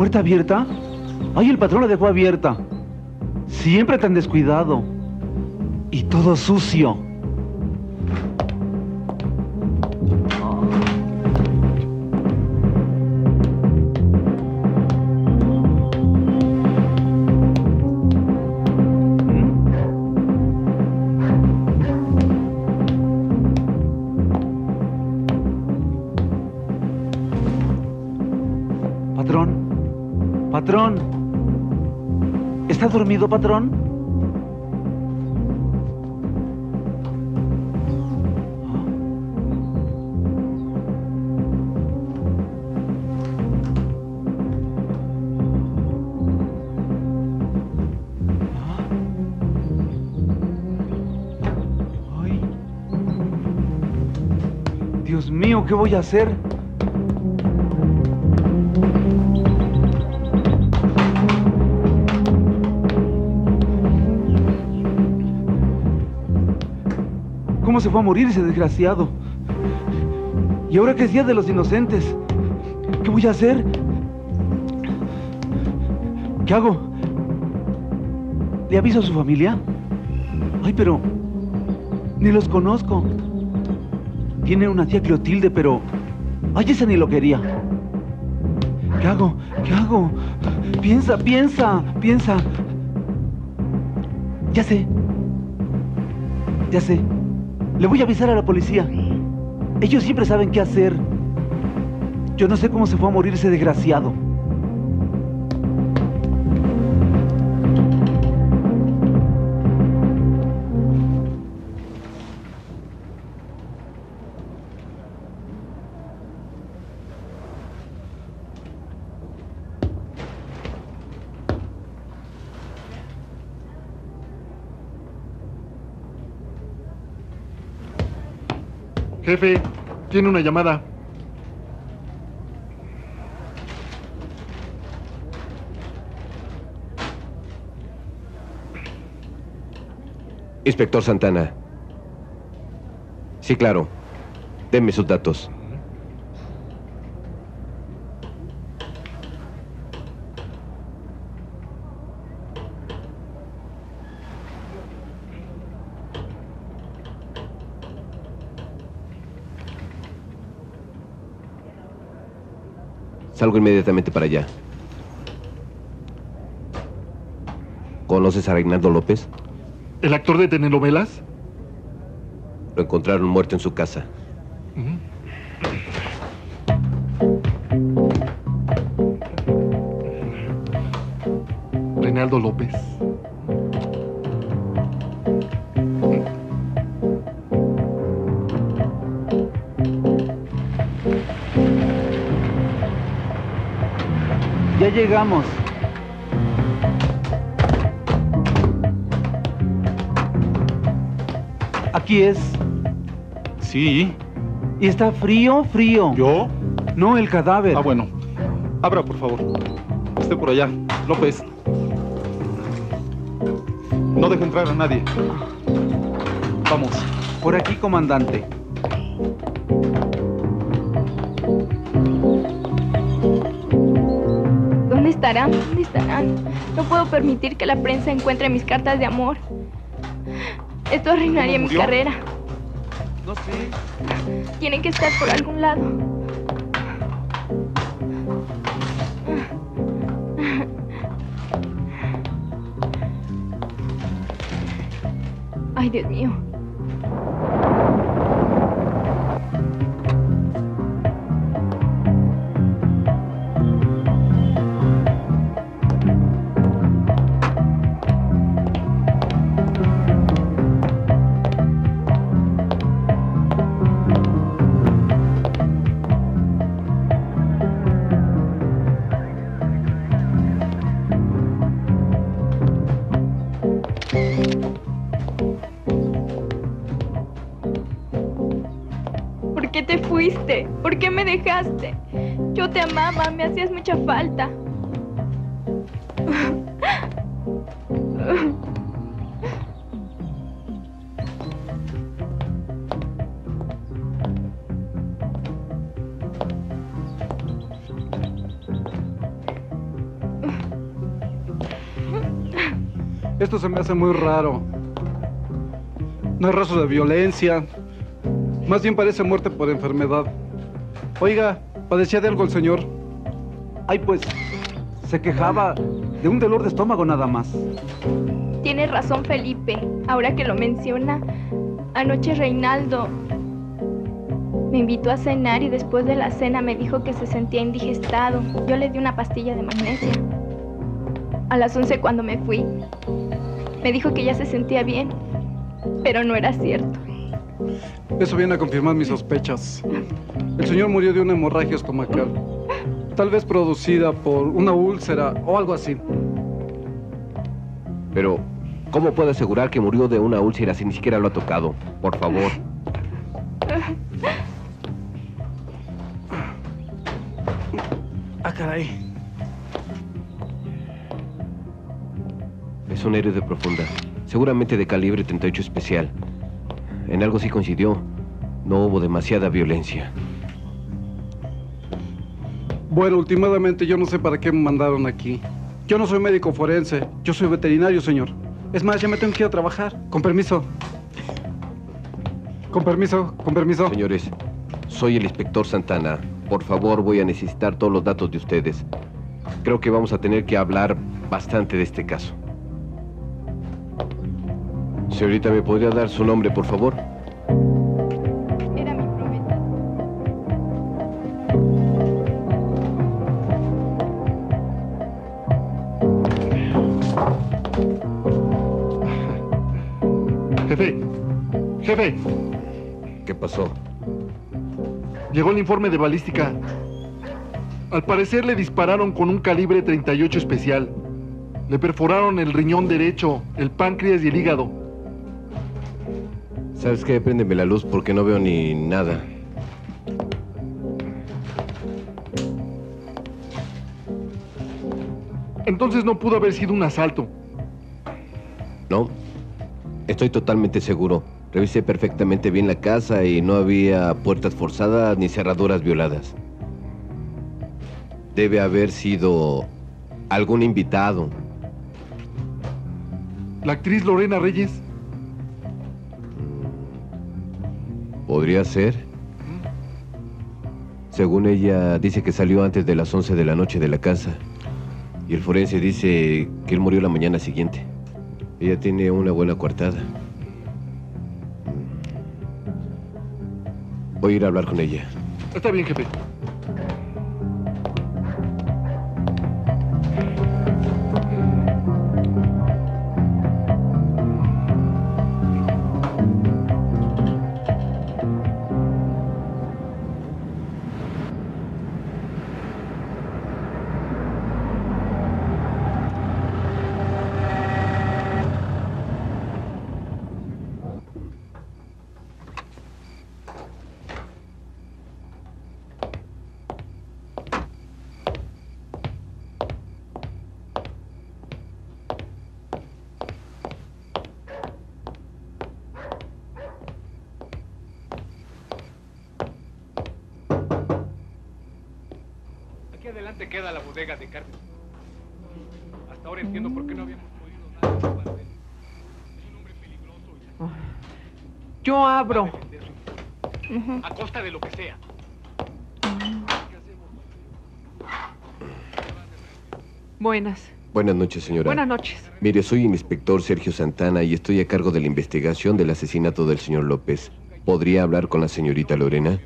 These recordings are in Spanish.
puerta abierta? Ay, el patrón la dejó abierta. Siempre tan descuidado. Y todo sucio. Patrón. ¿Está dormido, patrón? Ay. Dios mío, ¿qué voy a hacer? ¿Cómo se fue a morir ese desgraciado? Y ahora que es Día de los Inocentes, ¿qué voy a hacer? ¿Qué hago? ¿Le aviso a su familia? Ay, pero ni los conozco. Tiene una tía Clotilde, pero ay, esa ni lo quería. ¿Qué hago? ¿Qué hago? Piensa. Ya sé. Le voy a avisar a la policía. Ellos siempre saben qué hacer. Yo no sé cómo se fue a morir ese desgraciado. Jefe, tiene una llamada. Inspector Santana. Sí, claro. Deme sus datos. Salgo inmediatamente para allá. ¿Conoces a Reinaldo López? ¿El actor de telenovelas? Lo encontraron muerto en su casa. Reinaldo López. Ya llegamos. Aquí es. Sí. Y está frío. ¿Yo? No, el cadáver. Ah, bueno. Abra, por favor. Esté por allá. López. No deje entrar a nadie. Vamos. Por aquí, comandante. ¿Dónde estarán? No puedo permitir que la prensa encuentre mis cartas de amor. Esto arruinaría mi carrera. No sé. Tienen que estar por algún lado. Ay, Dios mío. ¿Por qué te fuiste? ¿Por qué me dejaste? Yo te amaba, me hacías mucha falta. Esto se me hace muy raro. No hay rastro de violencia. Más bien parece muerte por enfermedad. Oiga, ¿padecía de algo el señor? Ay, pues, se quejaba de un dolor de estómago nada más. Tienes razón, Felipe. Ahora que lo menciona, anoche Reinaldo me invitó a cenar y después de la cena me dijo que se sentía indigestado. Yo le di una pastilla de magnesia. A las 11 cuando me fui, me dijo que ya se sentía bien, pero no era cierto. Eso viene a confirmar mis sospechas. El señor murió de una hemorragia estomacal, tal vez producida por una úlcera o algo así. Pero, ¿cómo puede asegurar que murió de una úlcera si ni siquiera lo ha tocado? Por favor. Ah, caray. Es un héroe de profunda, seguramente de calibre 38 especial. En algo sí coincidió. No hubo demasiada violencia. Bueno, últimamente yo no sé para qué me mandaron aquí. Yo no soy médico forense, yo soy veterinario, señor. Es más, ya me tengo que ir a trabajar. Con permiso. Con permiso, con permiso. Señores, soy el inspector Santana. Por favor, voy a necesitar todos los datos de ustedes. Creo que vamos a tener que hablar bastante de este caso. Señorita, ¿me podría dar su nombre, por favor? Era mi promesa. Jefe, jefe, ¿Qué pasó? llegó el informe de balística. Al parecer le dispararon con un calibre 38 especial. Le perforaron el riñón derecho, el páncreas y el hígado. ¿Sabes qué? Préndeme la luz porque no veo ni nada. Entonces no pudo haber sido un asalto. No, estoy totalmente seguro. Revisé perfectamente bien la casa y no había puertas forzadas ni cerraduras violadas. Debe haber sido algún invitado. La actriz Lorena Reyes. ¿Podría ser? Según ella, dice que salió antes de las 11 de la noche de la casa. Y el forense dice que él murió la mañana siguiente. Ella tiene una buena coartada. Voy a ir a hablar con ella. Está bien, jefe. Aquí adelante queda la bodega de Carmen. Hasta ahora entiendo por qué no habíamos podido dar para él. Es un hombre peligroso y Yo abro. a costa de lo que sea. Buenas. Buenas noches, señora. Buenas noches. Mire, soy el inspector Sergio Santana y estoy a cargo de la investigación del asesinato del señor López. ¿Podría hablar con la señorita Lorena?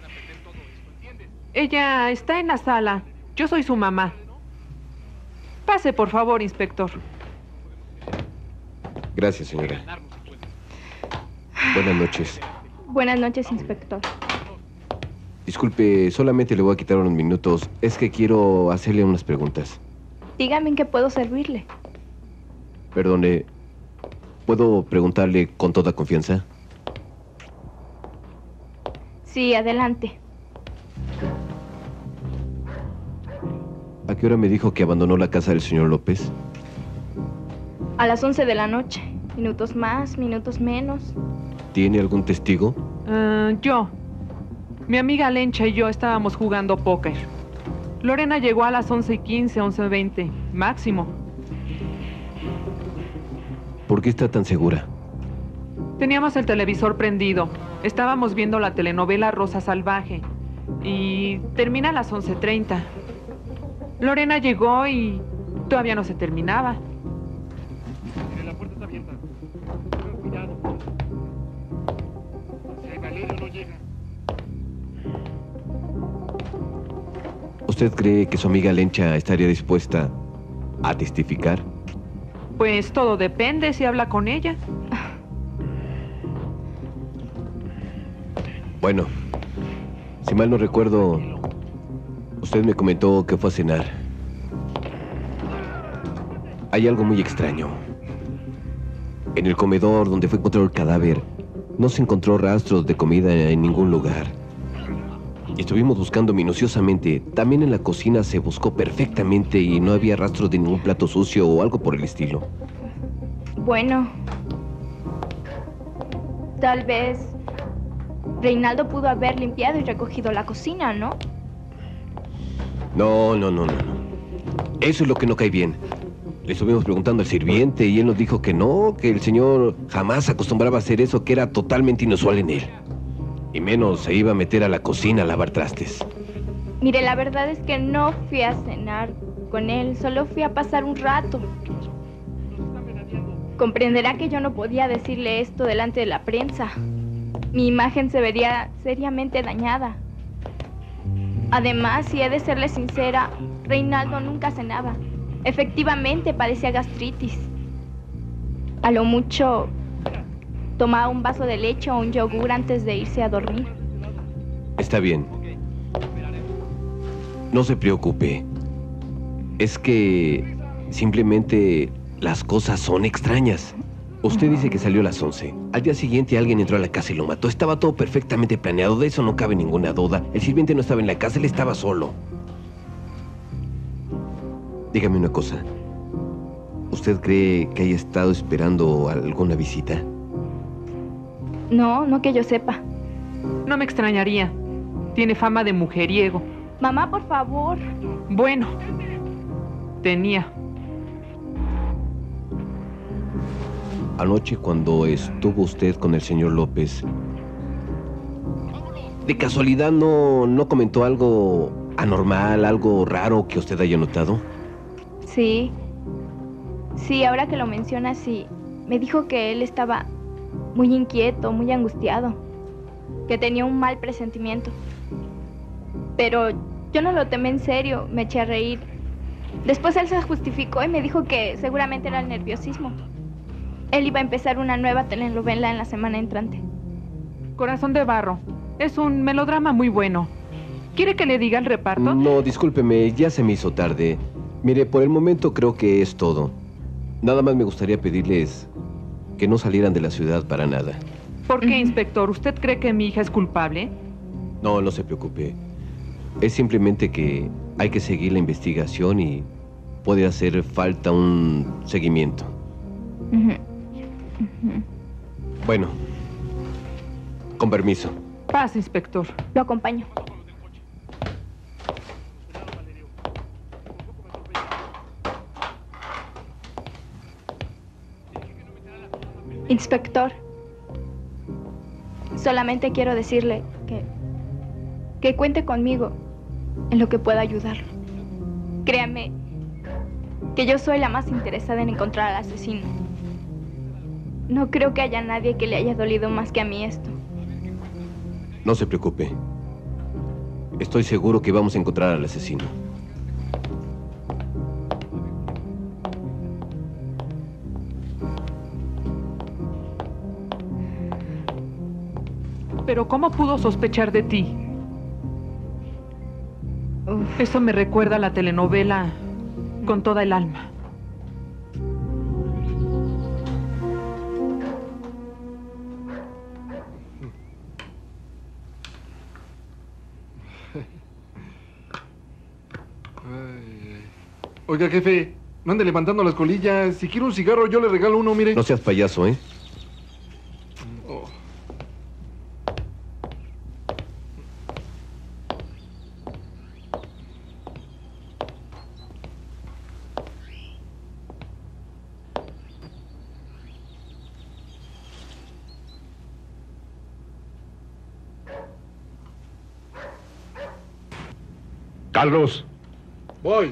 Ella está en la sala. Yo soy su mamá. Pase, por favor, inspector. Gracias, señora. Buenas noches. Buenas noches, inspector. Disculpe, solamente le voy a quitar unos minutos. Es que quiero hacerle unas preguntas. Dígame en qué puedo servirle. Perdone, ¿puedo preguntarle con toda confianza? Sí, adelante. ¿A qué hora me dijo que abandonó la casa del señor López? A las 11 de la noche. Minutos más, minutos menos. ¿Tiene algún testigo? Yo. Mi amiga Lencha y yo estábamos jugando póker. Lorena llegó a las 11:15, 11:20, máximo. ¿Por qué está tan segura? Teníamos el televisor prendido. Estábamos viendo la telenovela Rosa Salvaje. Y termina a las 11:30. Lorena llegó y todavía no se terminaba. Mire, la puerta está abierta. Tenga cuidado. Si Valerio no llega. ¿Usted cree que su amiga Lencha estaría dispuesta a testificar? Pues todo depende si habla con ella. Bueno, si mal no recuerdo, usted me comentó que fue a cenar. Hay algo muy extraño. En el comedor donde fue encontrado el cadáver, no se encontró rastros de comida en ningún lugar. Estuvimos buscando minuciosamente. También en la cocina se buscó perfectamente y no había rastros de ningún plato sucio o algo por el estilo. Bueno, tal vez Reinaldo pudo haber limpiado y recogido la cocina, ¿no? No. Eso es lo que no cae bien. Le estuvimos preguntando al sirviente y él nos dijo que no, que el señor jamás acostumbraba a hacer eso, que era totalmente inusual en él. Y menos se iba a meter a la cocina a lavar trastes. Mire, la verdad es que no fui a cenar con él, solo fui a pasar un rato. Comprenderá que yo no podía decirle esto delante de la prensa. Mi imagen se vería seriamente dañada. Además, si he de serle sincera, Reinaldo nunca cenaba. Efectivamente, padecía gastritis. A lo mucho, tomaba un vaso de leche o un yogur antes de irse a dormir. Está bien. No se preocupe. Es que simplemente las cosas son extrañas. Usted dice que salió a las 11. Al día siguiente alguien entró a la casa y lo mató. Estaba todo perfectamente planeado, de eso no cabe ninguna duda. El sirviente no estaba en la casa, él estaba solo. Dígame una cosa. ¿Usted cree que haya estado esperando alguna visita? No que yo sepa. No me extrañaría. Tiene fama de mujeriego. Mamá, por favor. Bueno, tenía. Anoche cuando estuvo usted con el señor López, ¿de casualidad no comentó algo anormal, algo raro que usted haya notado? Sí, ahora que lo menciona, sí. Me dijo que él estaba muy inquieto, muy angustiado, que tenía un mal presentimiento. Pero yo no lo tomé en serio, me eché a reír. Después él se justificó y me dijo que seguramente era el nerviosismo. Él iba a empezar una nueva telenovela en la semana entrante. Corazón de Barro. Es un melodrama muy bueno. ¿Quiere que le diga el reparto? No, discúlpeme, ya se me hizo tarde. Mire, por el momento creo que es todo. Nada más me gustaría pedirles que no salieran de la ciudad para nada. ¿Por qué, inspector? ¿Usted cree que mi hija es culpable? No se preocupe. Es simplemente que hay que seguir la investigación y puede hacer falta un seguimiento. Bueno, con permiso. Paz, inspector. Lo acompaño. Inspector, solamente quiero decirle que cuente conmigo en lo que pueda ayudar. Créame que yo soy la más interesada en encontrar al asesino. No creo que haya nadie que le haya dolido más que a mí esto. No se preocupe. Estoy seguro que vamos a encontrar al asesino. Pero ¿cómo pudo sospechar de ti? Eso me recuerda a la telenovela Con toda el alma. Oiga, jefe, no ande levantando las colillas. Si quiere un cigarro, yo le regalo uno, mire. No seas payaso, ¿eh? Oh. Carlos. Voy.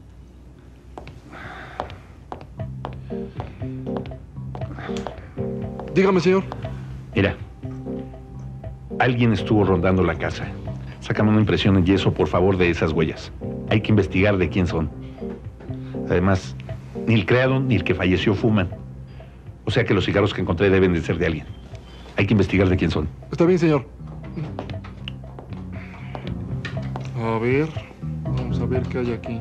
Dígame, señor. Mira, alguien estuvo rondando la casa. Sácame una impresión en yeso, por favor, de esas huellas. Hay que investigar de quién son. Además, ni el criado ni el que falleció fuman. O sea que los cigarros que encontré deben de ser de alguien. Hay que investigar de quién son. Está bien, señor. A ver, vamos a ver qué hay aquí.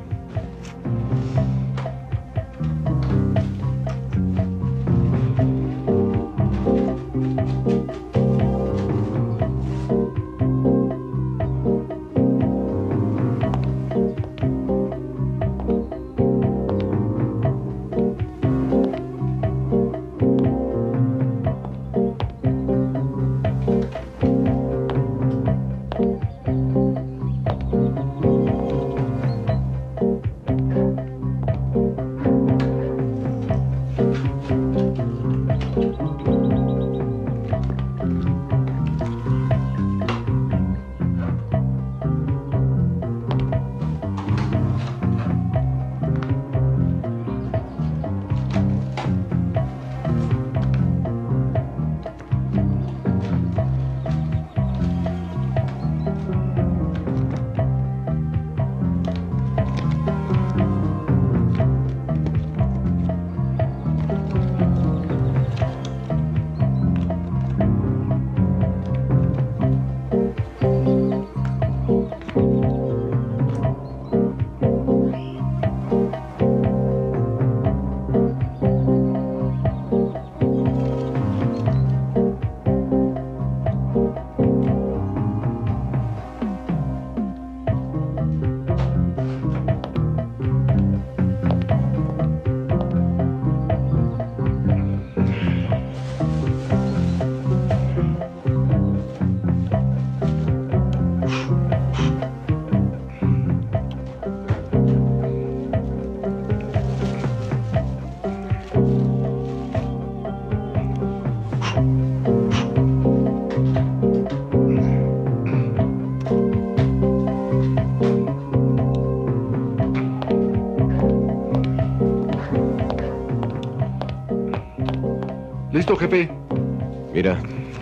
Listo, jefe. Mira.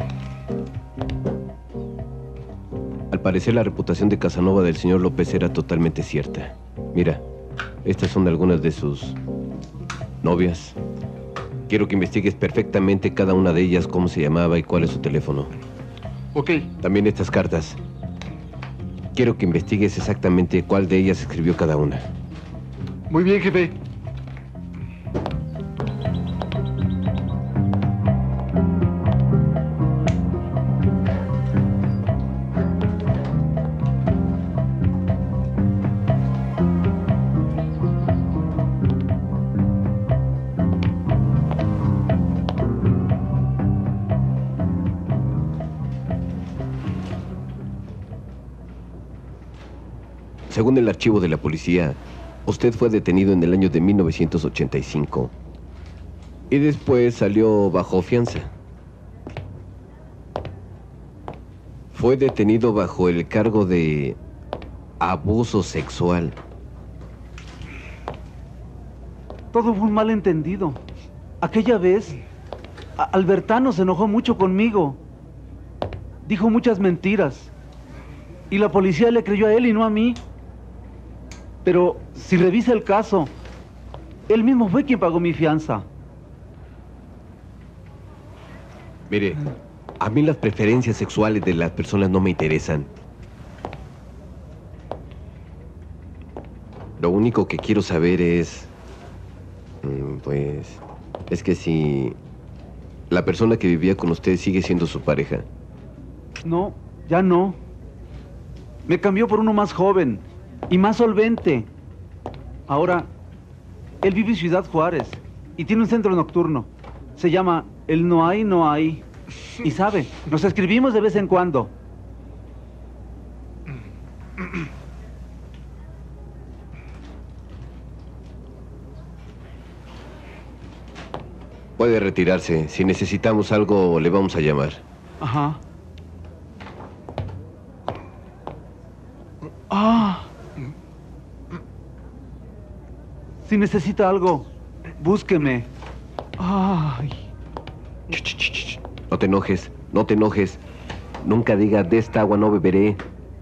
Al parecer la reputación de Casanova del señor López era totalmente cierta. Mira, estas son algunas de sus novias. Quiero que investigues perfectamente cada una de ellas, cómo se llamaba y cuál es su teléfono. Ok. También estas cartas. Quiero que investigues exactamente cuál de ellas escribió cada una. Muy bien, jefe. Según el archivo de la policía, usted fue detenido en el año de 1985 y después salió bajo fianza. Fue detenido bajo el cargo de abuso sexual. Todo fue un malentendido. Aquella vez, Albertano se enojó mucho conmigo. Dijo muchas mentiras. Y la policía le creyó a él y no a mí. Pero si revisa el caso, él mismo fue quien pagó mi fianza. Mire, a mí las preferencias sexuales de las personas no me interesan. Lo único que quiero saber es... pues... es que si... la persona que vivía con usted sigue siendo su pareja. No, ya no. Me cambió por uno más joven y más solvente. Ahora, él vive en Ciudad Juárez y tiene un centro nocturno. Se llama El No Hay, No Hay. Y sabe, nos escribimos de vez en cuando. Puede retirarse. Si necesitamos algo, le vamos a llamar. Ajá. Ah. Si necesita algo, búsqueme. Ay. No te enojes, no te enojes. Nunca digas, de esta agua no beberé.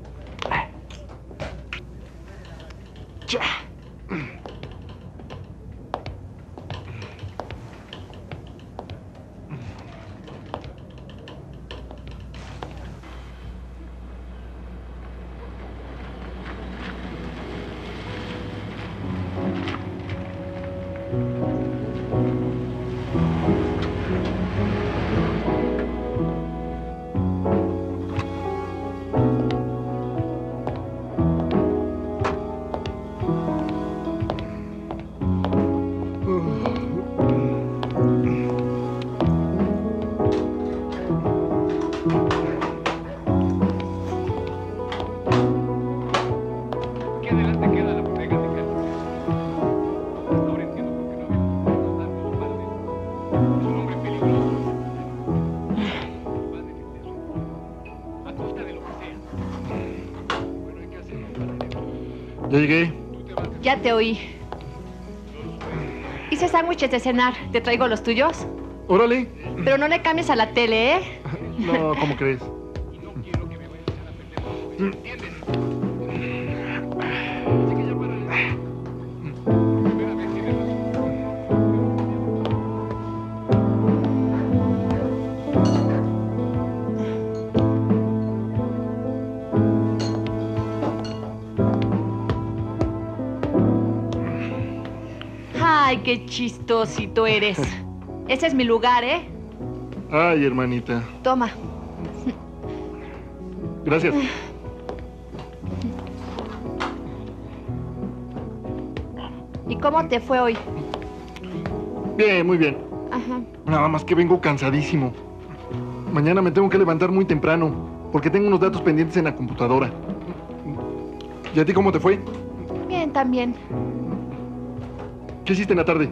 Aquí adelante queda la bodega de Carmen. Hasta ahora entiendo por qué no habíamos podido dar con Omar. Es un hombre peligroso. Va a defenderlo. A costa de lo que sea. Bueno, hay que hacerlo para Ya llegué. Ya te oí. Hice sándwiches de cenar. ¿Te traigo los tuyos? Órale. Pero no le cambies a la tele, ¿eh? No, ¿cómo crees? Ay, qué chistosito eres. Ese es mi lugar, ¿eh? Ay, hermanita. Toma. Gracias. ¿Y cómo te fue hoy? Bien, muy bien. Ajá. Nada más que vengo cansadísimo. Mañana me tengo que levantar muy temprano, porque tengo unos datos pendientes en la computadora. ¿Y a ti cómo te fue? Bien, también. ¿Qué hiciste en la tarde?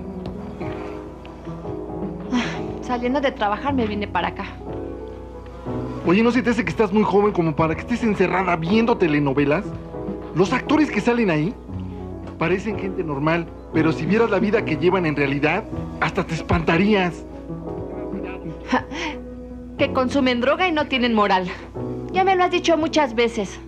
Saliendo de trabajar me vine para acá. Oye, ¿no se te hace que estás muy joven como para que estés encerrada viendo telenovelas? Los actores que salen ahí parecen gente normal, pero si vieras la vida que llevan en realidad, hasta te espantarías. Que consumen droga y no tienen moral. Ya me lo has dicho muchas veces.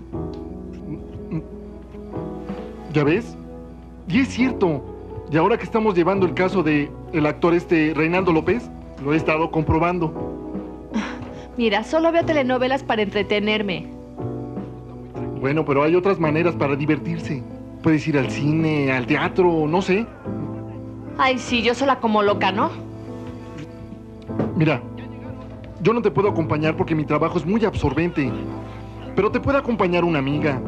¿Ya ves? Y es cierto. Y ahora que estamos llevando el caso de el actor Reinaldo López, lo he estado comprobando. Mira, solo veo telenovelas para entretenerme. Bueno, pero hay otras maneras para divertirse. Puedes ir al cine, al teatro, no sé. Ay, sí, yo sola como loca, ¿no? Mira, yo no te puedo acompañar porque mi trabajo es muy absorbente. Pero te puede acompañar una amiga.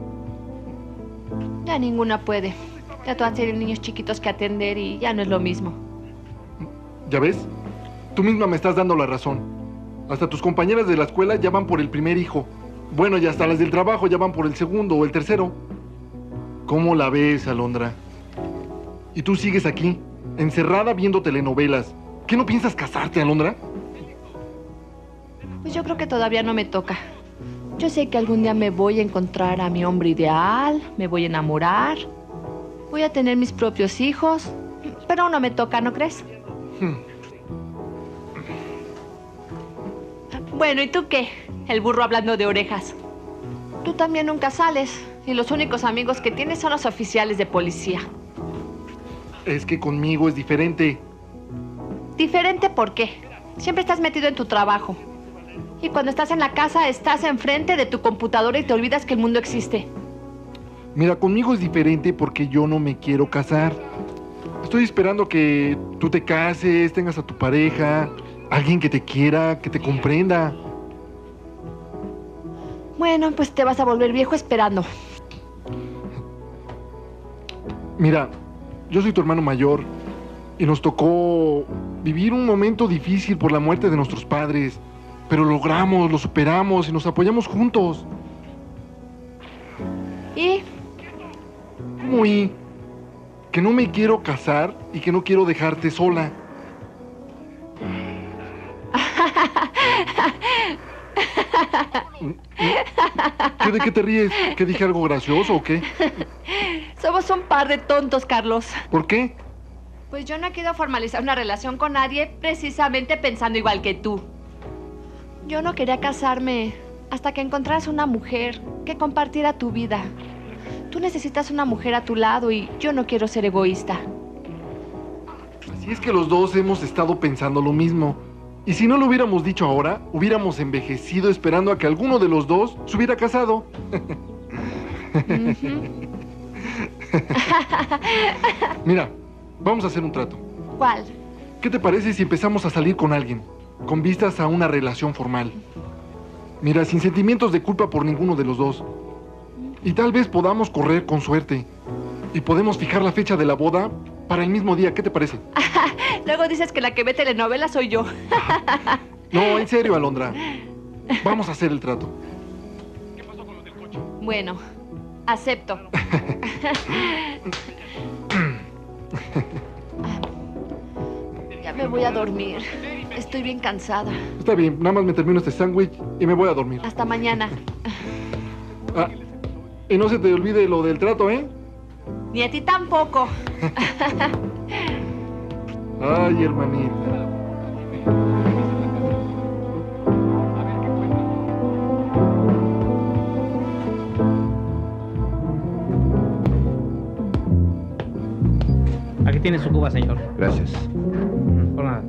Ya ninguna puede. Ya todas tienen niños chiquitos que atender y ya no es lo mismo. ¿Ya ves? Tú misma me estás dando la razón. Hasta tus compañeras de la escuela ya van por el primer hijo. Bueno, y hasta las del trabajo ya van por el segundo o el tercero. ¿Cómo la ves, Alondra? Y tú sigues aquí, encerrada viendo telenovelas. ¿Qué no piensas casarte, Alondra? Pues yo creo que todavía no me toca. Yo sé que algún día me voy a encontrar a mi hombre ideal, me voy a enamorar, voy a tener mis propios hijos, pero aún no me toca, ¿no crees? Bueno, ¿y tú qué? El burro hablando de orejas. Tú también nunca sales y los únicos amigos que tienes son los oficiales de policía. Es que conmigo es diferente. ¿Diferente por qué? Siempre estás metido en tu trabajo. Y cuando estás en la casa, estás enfrente de tu computadora y te olvidas que el mundo existe. Mira, conmigo es diferente porque yo no me quiero casar. Estoy esperando que tú te cases, tengas a tu pareja, alguien que te quiera, que te comprenda. Bueno, pues te vas a volver viejo esperando. Mira, yo soy tu hermano mayor y nos tocó vivir un momento difícil por la muerte de nuestros padres, pero logramos, lo superamos y nos apoyamos juntos. ¿Y? ¿Cómo y? Que no me quiero casar y que no quiero dejarte sola. ¿De qué te ríes? ¿Que dije algo gracioso o qué? Somos un par de tontos, Carlos. ¿Por qué? Pues yo no he querido formalizar una relación con nadie precisamente pensando igual que tú. Yo no quería casarme hasta que encontraras una mujer que compartiera tu vida. Tú necesitas una mujer a tu lado y yo no quiero ser egoísta. Así es que los dos hemos estado pensando lo mismo. Y si no lo hubiéramos dicho ahora, hubiéramos envejecido esperando a que alguno de los dos se hubiera casado. Mira, vamos a hacer un trato. ¿Cuál? ¿Qué te parece si empezamos a salir con alguien, con vistas a una relación formal? Mira, sin sentimientos de culpa por ninguno de los dos. Y tal vez podamos correr con suerte. Y podemos fijar la fecha de la boda para el mismo día. ¿Qué te parece? Luego dices que la que ve telenovelas soy yo. No, en serio, Alondra. Vamos a hacer el trato. Bueno, acepto. Ya me voy a dormir. Estoy bien cansada. Está bien, nada más me termino este sándwich y me voy a dormir. Hasta mañana. Ah, y no se te olvide lo del trato, ¿eh? Ni a ti tampoco. Ay, hermanita. Aquí tiene su cuba, señor. Gracias. Por nada.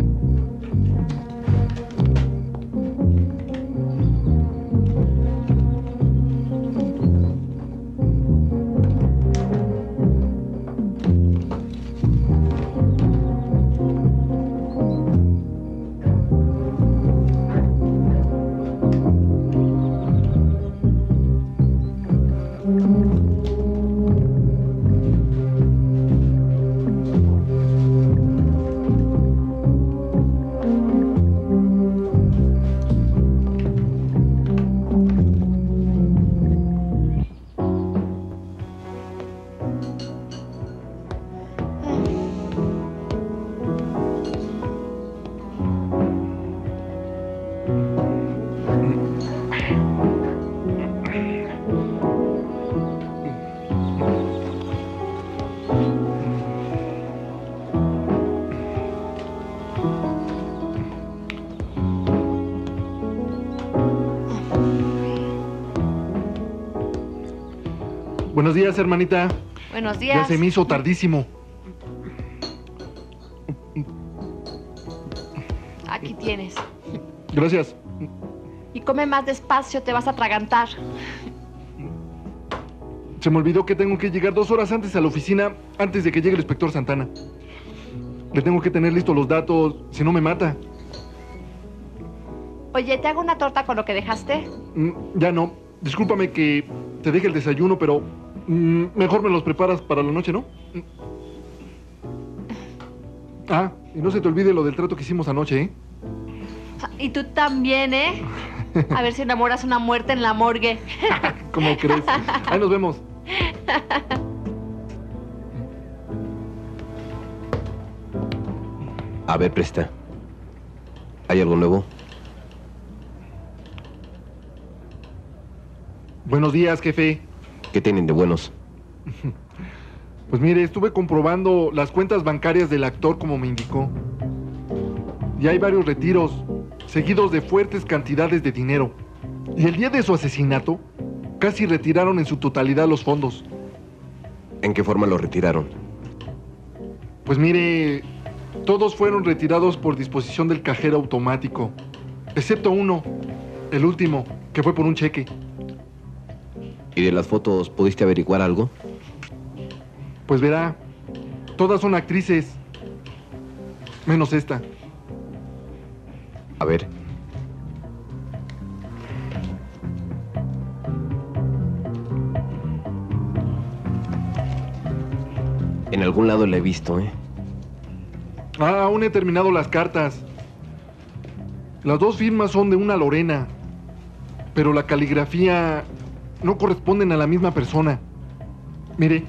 Buenos días, hermanita. Buenos Ya días. se me hizo tardísimo. Aquí tienes. Gracias. Y come más despacio, te vas a atragantar. Se me olvidó que tengo que llegar 2 horas antes a la oficina, antes de que llegue el inspector Santana. Le tengo que tener listos los datos, si no me mata. Oye, ¿te hago una torta con lo que dejaste? Ya no. Discúlpame que te deje el desayuno, pero mejor me los preparas para la noche, ¿no? Ah, y no se te olvide lo del trato que hicimos anoche, ¿eh? Y tú también, ¿eh? A ver si enamoras una muerte en la morgue. ¿Cómo crees? Ahí nos vemos. A ver, presta. ¿Hay algo nuevo? Buenos días, jefe. ¿Qué tienen de buenos? Pues mire, estuve comprobando las cuentas bancarias del actor como me indicó. Y hay varios retiros, seguidos de fuertes cantidades de dinero. Y el día de su asesinato, casi retiraron en su totalidad los fondos. ¿En qué forma lo retiraron? Pues mire, todos fueron retirados por disposición del cajero automático, excepto uno, el último, que fue por un cheque. ¿Y de las fotos pudiste averiguar algo? Pues verá, todas son actrices, menos esta. A ver. En algún lado la he visto, ¿eh? Ah, aún he terminado las cartas. Las 2 firmas son de una Lorena, pero la caligrafía no corresponden a la misma persona. Mire.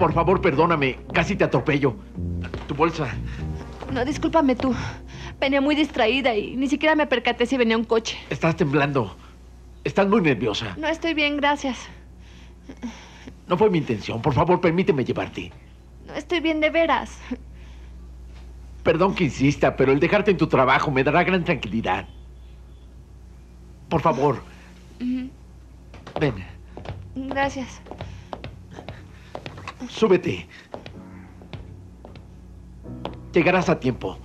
Por favor, perdóname. Casi te atropello. Tu bolsa. No, discúlpame tú. Venía muy distraída y ni siquiera me percaté si venía un coche. Estás temblando. Estás muy nerviosa. No, estoy bien, gracias. No fue mi intención. Por favor, permíteme llevarte. No, estoy bien de veras. Perdón que insista, pero el dejarte en tu trabajo me dará gran tranquilidad. Por favor. Ven. Gracias. Súbete. Llegarás a tiempo.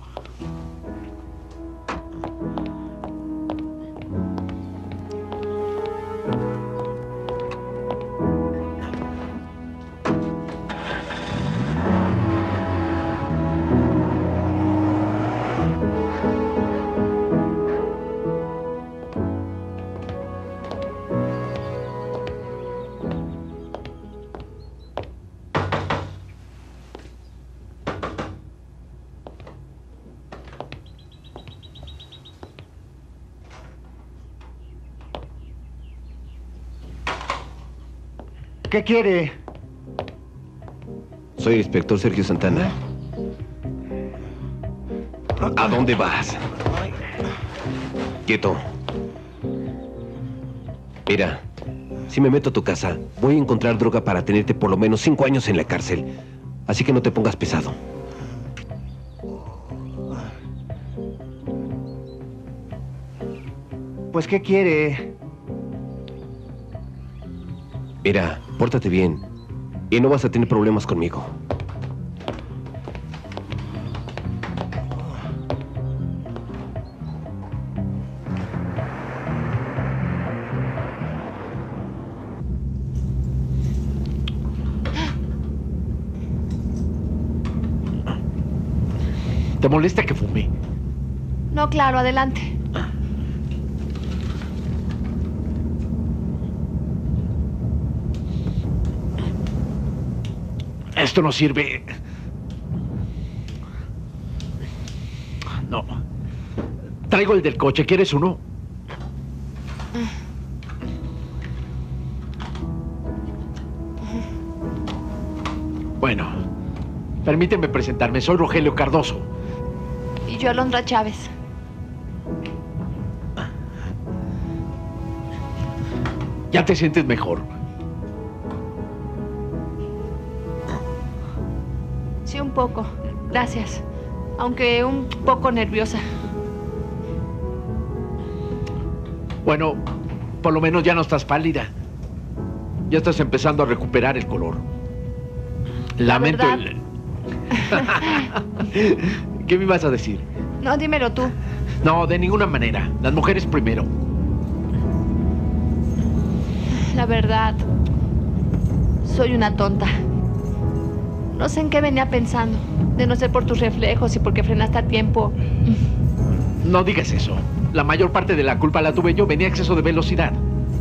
¿Qué quiere? Soy el inspector Sergio Santana. ¿A dónde vas? Quieto. Mira, si me meto a tu casa, voy a encontrar droga para tenerte por lo menos 5 años en la cárcel. Así que no te pongas pesado. Pues, ¿qué quiere? Mira, pórtate bien y no vas a tener problemas conmigo. ¿Te molesta que fume? No, claro, adelante. Esto no sirve. No. Traigo el del coche. ¿Quieres uno? Bueno, permíteme presentarme. Soy Rogelio Cardoso. Y yo, Alondra Chávez. ¿Ya te sientes mejor? Sí, un poco. Gracias. Aunque un poco nerviosa. Bueno, por lo menos ya no estás pálida. Ya estás empezando a recuperar el color. Lamento el... ¿Qué me ibas a decir? No, dímelo tú. No, de ninguna manera. Las mujeres primero. La verdad, soy una tonta. No sé en qué venía pensando. De no ser por tus reflejos y porque frenaste a tiempo. No digas eso. La mayor parte de la culpa la tuve yo. Venía a exceso de velocidad.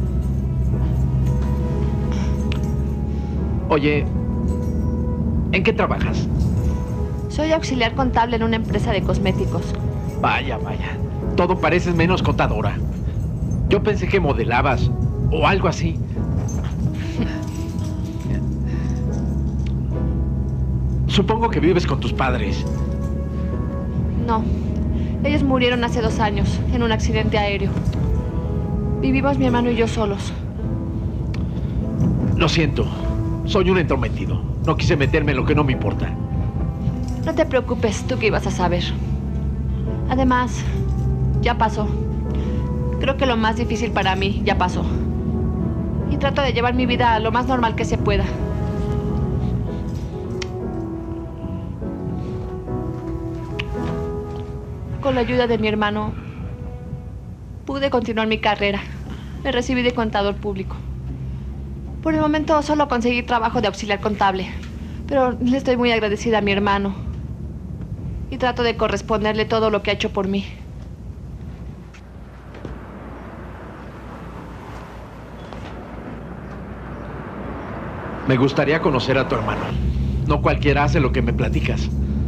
Oye, ¿en qué trabajas? Soy auxiliar contable en una empresa de cosméticos. Vaya, vaya. Todo pareces menos contadora. Yo pensé que modelabas o algo así. Supongo que vives con tus padres. No. Ellos murieron hace 2 años en un accidente aéreo. Vivimos mi hermano y yo solos. Lo siento. Soy un entrometido. No quise meterme en lo que no me importa. No te preocupes, tú qué ibas a saber. Además, ya pasó. Creo que lo más difícil para mí ya pasó. Y trato de llevar mi vida lo más normal que se pueda. Con la ayuda de mi hermano, pude continuar mi carrera. Me recibí de contador público. Por el momento solo conseguí trabajo de auxiliar contable, pero le estoy muy agradecida a mi hermano. Y trato de corresponderle todo lo que ha hecho por mí. Me gustaría conocer a tu hermano. No cualquiera hace lo que me platicas.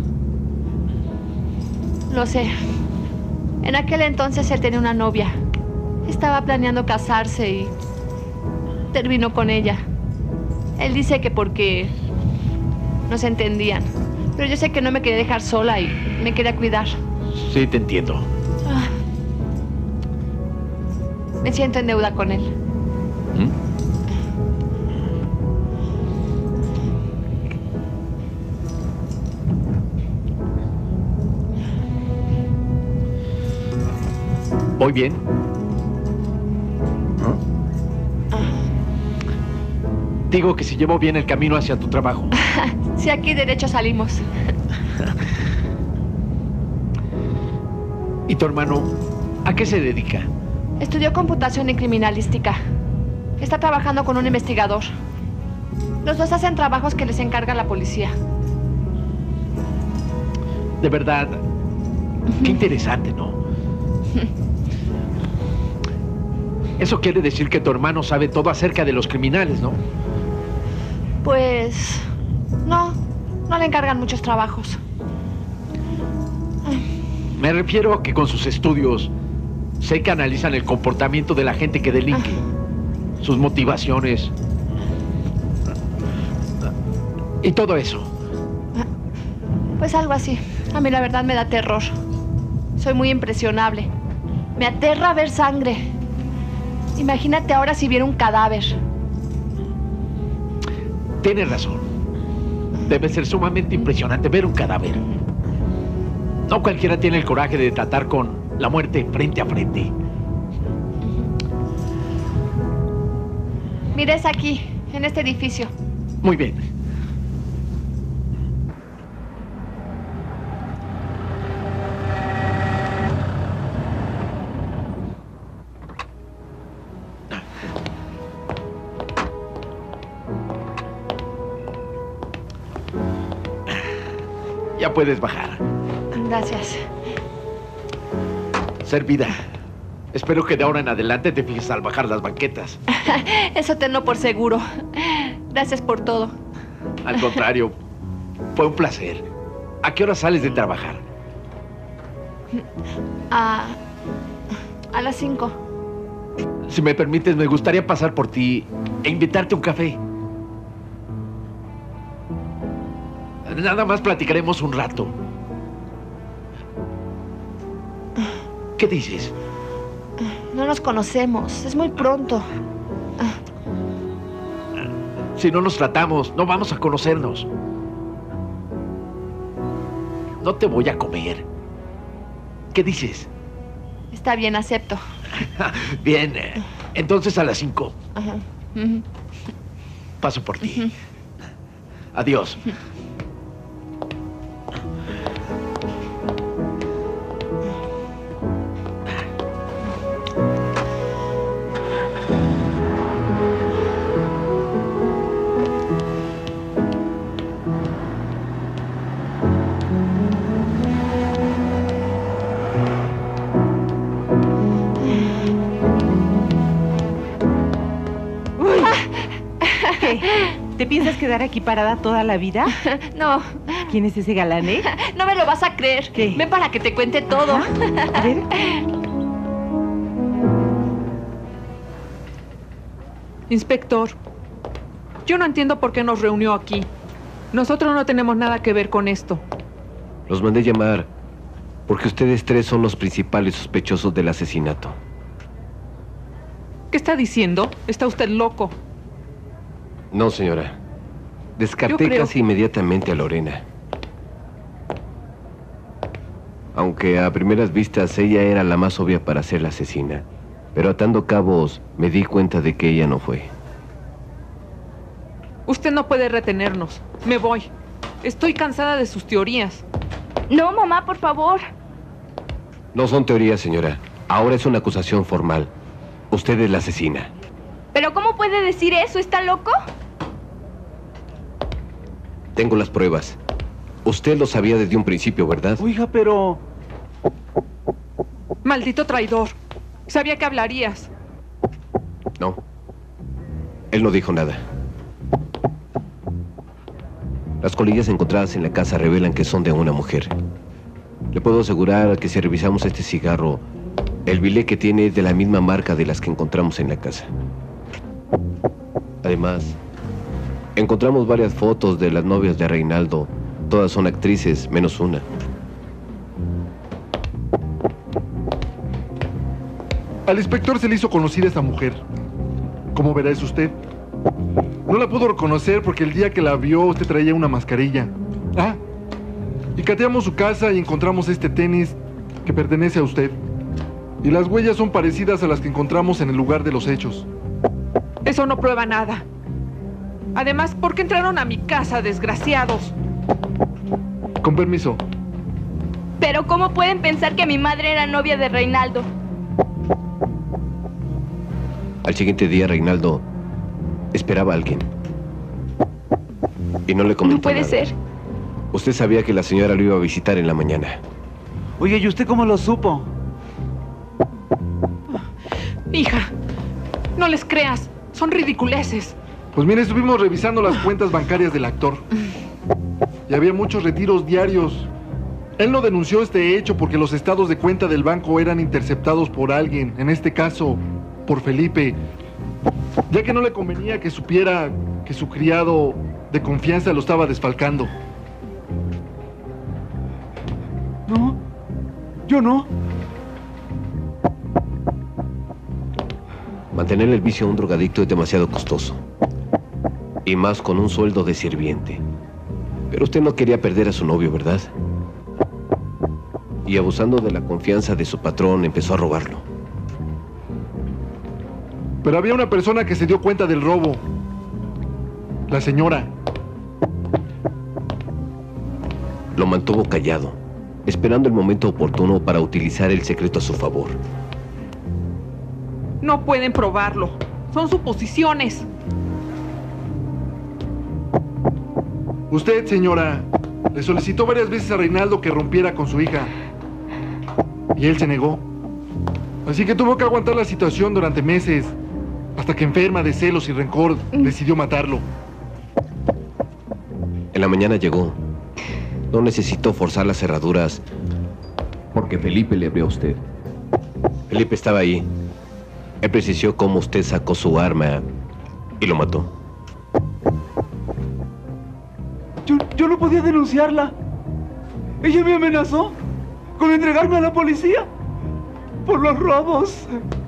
Lo sé. En aquel entonces él tenía una novia. Estaba planeando casarse y terminó con ella. Él dice que porque no se entendían. Pero yo sé que no me quería dejar sola y me quería cuidar. Sí, te entiendo. Me siento en deuda con él. ¿Voy bien? Digo que si llevo bien el camino hacia tu trabajo. Sí, aquí derecho salimos. ¿Y tu hermano a qué se dedica? Estudió computación y criminalística. Está trabajando con un investigador. Los dos hacen trabajos que les encarga la policía. De verdad, qué interesante, ¿no? Eso quiere decir que tu hermano sabe todo acerca de los criminales, ¿no? Pues... no le encargan muchos trabajos. Me refiero a que con sus estudios sé que analizan el comportamiento de la gente que delinque, sus motivaciones y todo eso. Pues algo así. A mí la verdad me da terror. Soy muy impresionable. Me aterra ver sangre. Imagínate ahora si viera un cadáver. Tienes razón. Debe ser sumamente impresionante ver un cadáver. No cualquiera tiene el coraje de tratar con la muerte frente a frente. Mira, es aquí, en este edificio. Muy bien. Ya puedes bajar. Gracias. Servida. Espero que de ahora en adelante te fijes al bajar las banquetas. Eso tenlo por seguro. Gracias por todo. Al contrario, fue un placer. ¿A qué hora sales de trabajar? A las 5. Si me permites, me gustaría pasar por ti e invitarte a un café. Nada más platicaremos un rato. ¿Qué dices? No nos conocemos. Es muy pronto. Si no nos tratamos, no vamos a conocernos. No te voy a comer. ¿Qué dices? Está bien, acepto. Bien, entonces a las 5. Ajá. Paso por ti. Adiós. ¿Te piensas quedar aquí parada toda la vida? No. ¿Quién es ese galán, eh? No me lo vas a creer. ¿Qué? Ven para que te cuente todo. A ver. Inspector, yo no entiendo por qué nos reunió aquí. Nosotros no tenemos nada que ver con esto. Los mandé llamar porque ustedes tres son los principales sospechosos del asesinato. ¿Qué está diciendo? Está usted loco. No, señora. Descarté casi inmediatamente a Lorena. Aunque a primeras vistas ella era la más obvia para ser la asesina. Pero atando cabos me di cuenta de que ella no fue. Usted no puede retenernos. Me voy. Estoy cansada de sus teorías. No, mamá, por favor. No son teorías, señora. Ahora es una acusación formal. Usted es la asesina. ¿Pero cómo puede decir eso? ¿Está loco? Tengo las pruebas. Usted lo sabía desde un principio, ¿verdad? Oiga, pero... Maldito traidor. Sabía que hablarías. No. Él no dijo nada. Las colillas encontradas en la casa revelan que son de una mujer. Le puedo asegurar que si revisamos este cigarro, el bilé que tiene es de la misma marca de las que encontramos en la casa. Además, Encontramos varias fotos de las novias de Reinaldo. Todas son actrices, menos una. Al inspector se le hizo conocida esa mujer. ¿Cómo verá eso usted? No la pudo reconocer porque el día que la vio usted traía una mascarilla. Ah, y cateamos su casa y encontramos este tenis que pertenece a usted. Y las huellas son parecidas a las que encontramos en el lugar de los hechos. Eso no prueba nada. Además, ¿por qué entraron a mi casa, desgraciados? Con permiso. Pero ¿cómo pueden pensar que mi madre era novia de Reinaldo? Al siguiente día, Reinaldo esperaba a alguien. Y no le comentó No puede nada. ser. Usted sabía que la señora lo iba a visitar en la mañana. Oye, ¿y usted cómo lo supo? Hija, no les creas. Son ridiculeces. Pues mire, estuvimos revisando las cuentas bancarias del actor. Y había muchos retiros diarios. Él no denunció este hecho porque los estados de cuenta del banco eran interceptados por alguien, en este caso, por Felipe, ya que no le convenía que supiera que su criado de confianza lo estaba desfalcando. No, yo no. Mantener el vicio a un drogadicto es demasiado costoso. Y más con un sueldo de sirviente. Pero usted no quería perder a su novio, ¿verdad? Y abusando de la confianza de su patrón, empezó a robarlo. Pero había una persona que se dio cuenta del robo. La señora. Lo mantuvo callado, esperando el momento oportuno para utilizar el secreto a su favor. No pueden probarlo. Son suposiciones. Usted, señora, le solicitó varias veces a Reinaldo que rompiera con su hija. Y él se negó. Así que tuvo que aguantar la situación durante meses, hasta que enferma de celos y rencor, decidió matarlo. En la mañana llegó. No necesitó forzar las cerraduras, porque Felipe le abrió a usted. Felipe estaba ahí. Él precisó cómo usted sacó su arma y lo mató. Yo no podía denunciarla. Ella me amenazó con entregarme a la policía por los robos.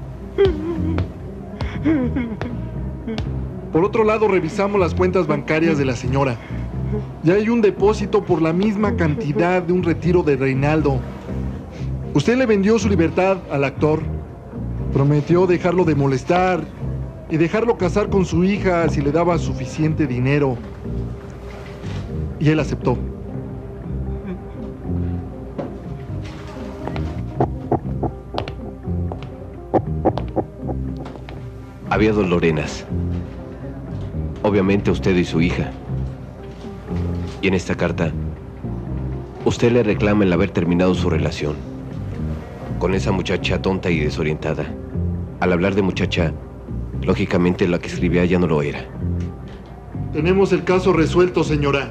Por otro lado, revisamos las cuentas bancarias de la señora. Ya hay un depósito por la misma cantidad de un retiro de Reinaldo. Usted le vendió su libertad al actor. Prometió dejarlo de molestar y dejarlo casar con su hija si le daba suficiente dinero. Y él aceptó. Había dos Lorenas. Obviamente usted y su hija. Y en esta carta, usted le reclama el haber terminado su relación con esa muchacha tonta y desorientada. Al hablar de muchacha, lógicamente la que escribía ya no lo era. Tenemos el caso resuelto, señora.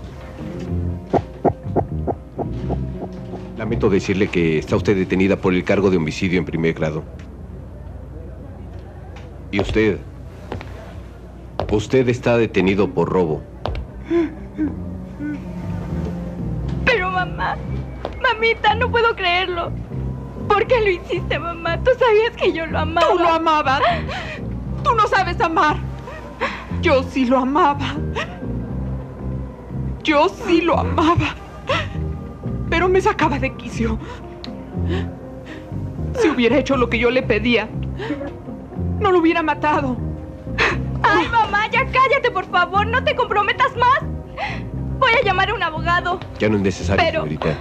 Lamento decirle que está usted detenida por el cargo de homicidio en primer grado. Y usted está detenido por robo. Pero mamá, mamita, no puedo creerlo. ¿Por qué lo hiciste, mamá? Tú sabías que yo lo amaba. ¡Tú lo amabas! ¡Tú no sabes amar! Yo sí lo amaba. Yo sí lo amaba. Pero me sacaba de quicio. Si hubiera hecho lo que yo le pedía, no lo hubiera matado. Ay, mamá, ya cállate, por favor. No te comprometas más. Voy a llamar a un abogado. Ya no es necesario, Pero... señorita.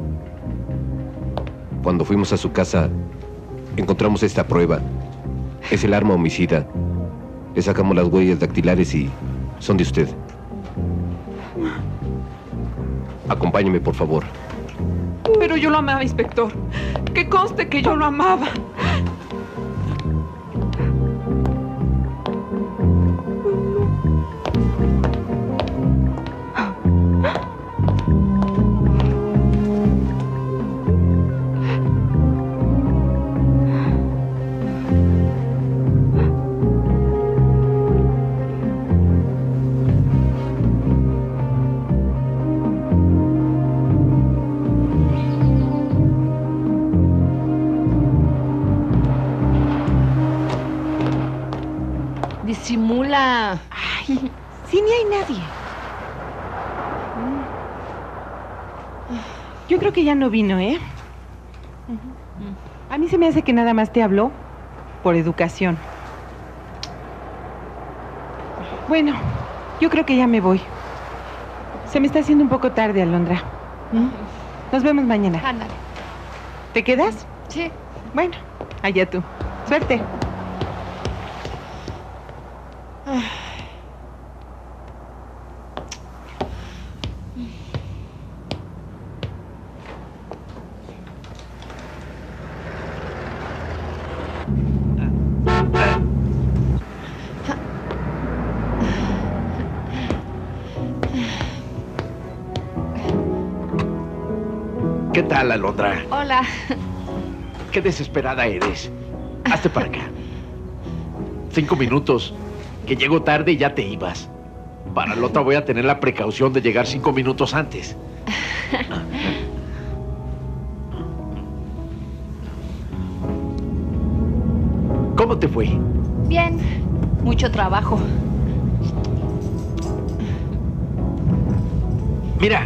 Cuando fuimos a su casa, encontramos esta prueba. Es el arma homicida. Le sacamos las huellas dactilares y son de usted. Acompáñeme, por favor. Pero yo lo amaba, inspector. Que conste que yo lo amaba. Disimula. Ay, sí, ni hay nadie. Yo creo que ya no vino, ¿eh? A mí se me hace que nada más te habló por educación. Bueno, yo creo que ya me voy. Se me está haciendo un poco tarde, Alondra. Nos vemos mañana. Ándale. ¿Te quedas? Sí. Bueno, allá tú. Suerte. ¿Qué tal, Alondra? Hola. Qué desesperada eres. Hazte para acá. 5 minutos. Que llego tarde y ya te ibas. Para la otra voy a tener la precaución de llegar 5 minutos antes. ¿Cómo te fue? Bien. Mucho trabajo. Mira.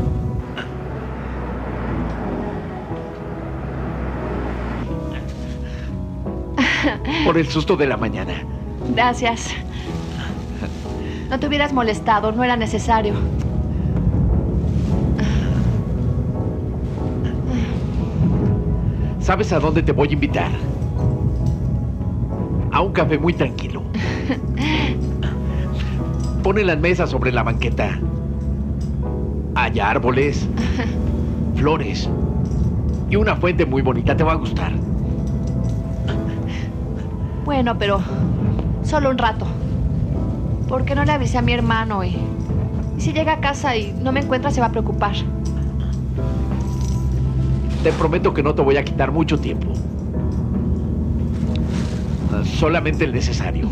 Por el susto de la mañana. Gracias. No te hubieras molestado, no era necesario. ¿Sabes a dónde te voy a invitar? A un café muy tranquilo. Pone las mesas sobre la banqueta. Hay árboles, flores y una fuente muy bonita. Te va a gustar. Bueno, pero solo un rato. ¿Por qué no le avisé a mi hermano? Y si llega a casa y no me encuentra, se va a preocupar. Te prometo que no te voy a quitar mucho tiempo. Solamente el necesario.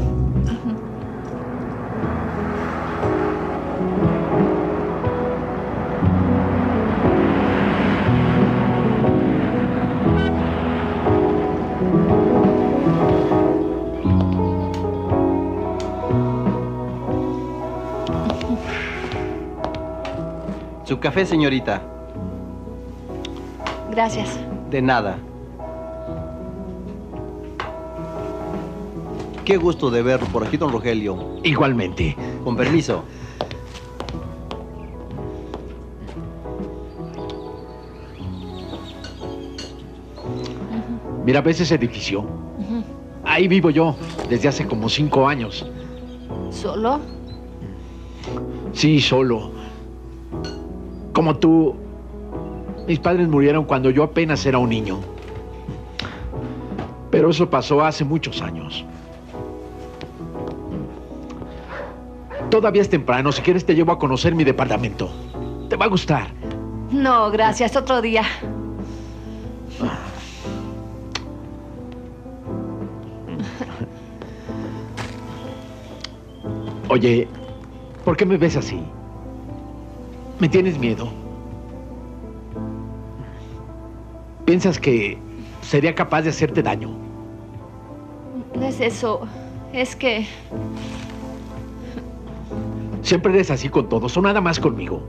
Su café, señorita. Gracias. De nada. Qué gusto de verlo por aquí, don Rogelio. Igualmente. Con permiso. Mira, ¿ves ese edificio? Ahí vivo yo, desde hace como 5 años. ¿Solo? Sí, solo. Como tú, mis padres murieron cuando yo apenas era un niño. Pero eso pasó hace muchos años. Todavía es temprano. Si quieres te llevo a conocer mi departamento. Te va a gustar. No, gracias. Otro día. Oye, ¿por qué me ves así? ¿Me tienes miedo? ¿Piensas que sería capaz de hacerte daño? No es eso. Es que... Siempre eres así con todos, o nada más conmigo.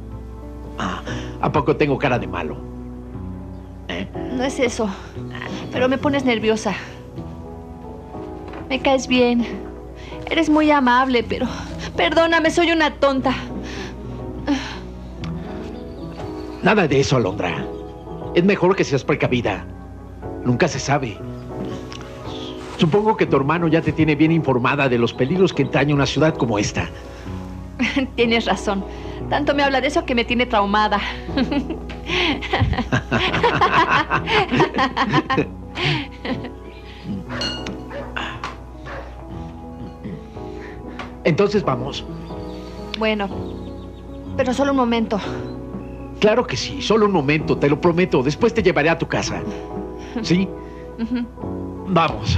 ¿A poco tengo cara de malo? No es eso. Pero me pones nerviosa. Me caes bien. Eres muy amable, pero... Perdóname, soy una tonta. Nada de eso, Alondra. Es mejor que seas precavida. Nunca se sabe. Supongo que tu hermano ya te tiene bien informada de los peligros que entraña una ciudad como esta. Tienes razón. Tanto me habla de eso que me tiene traumada. Entonces vamos. Bueno, pero solo un momento. Claro que sí, solo un momento, te lo prometo. Después te llevaré a tu casa. ¿Sí? Vamos.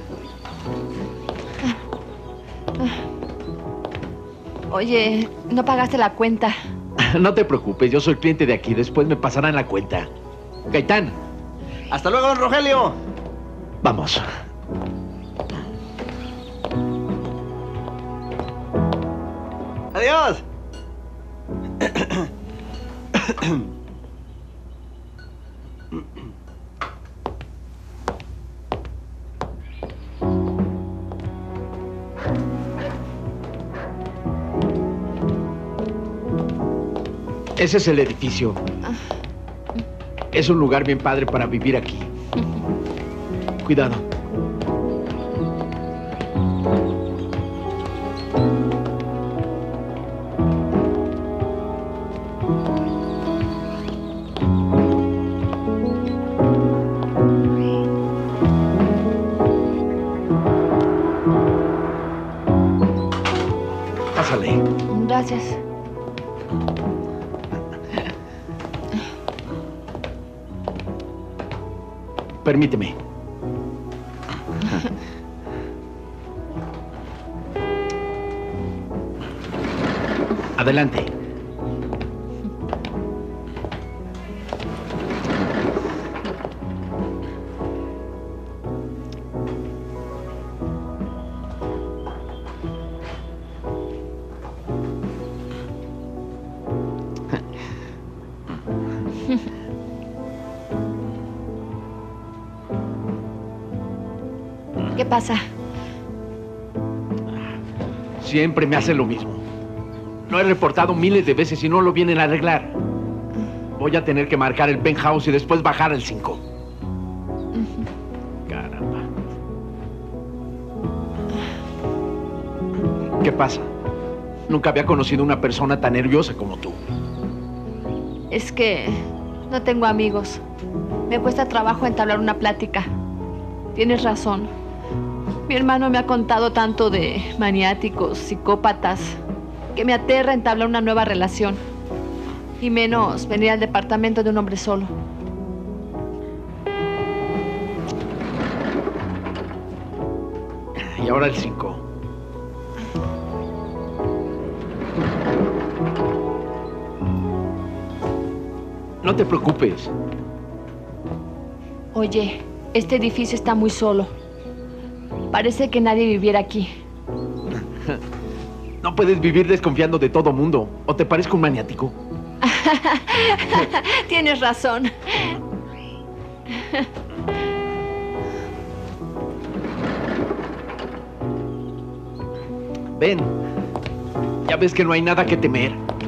Oye, no pagaste la cuenta. No te preocupes, yo soy cliente de aquí. Después me pasarán la cuenta. Gaitán. Hasta luego, don Rogelio. Vamos. Adiós. Ese es el edificio. Es un lugar bien padre para vivir aquí. Cuidado. Pásale. Gracias. Permíteme. Adelante. ¿Qué pasa? Siempre me hace lo mismo. Lo he reportado miles de veces y no lo vienen a arreglar. Voy a tener que marcar el penthouse y después bajar al 5. Caramba. ¿Qué pasa? Nunca había conocido una persona tan nerviosa como tú. Es que no tengo amigos. Me cuesta trabajo entablar una plática. Tienes razón. Mi hermano me ha contado tanto de maniáticos, psicópatas, que me aterra entablar una nueva relación. Y menos venir al departamento de un hombre solo. Y ahora el 5. No te preocupes. Oye, este edificio está muy solo. Parece que nadie viviera aquí. No puedes vivir desconfiando de todo mundo. ¿O te parezco un maniático? Tienes razón. Ven. Ya ves que no hay nada que temer.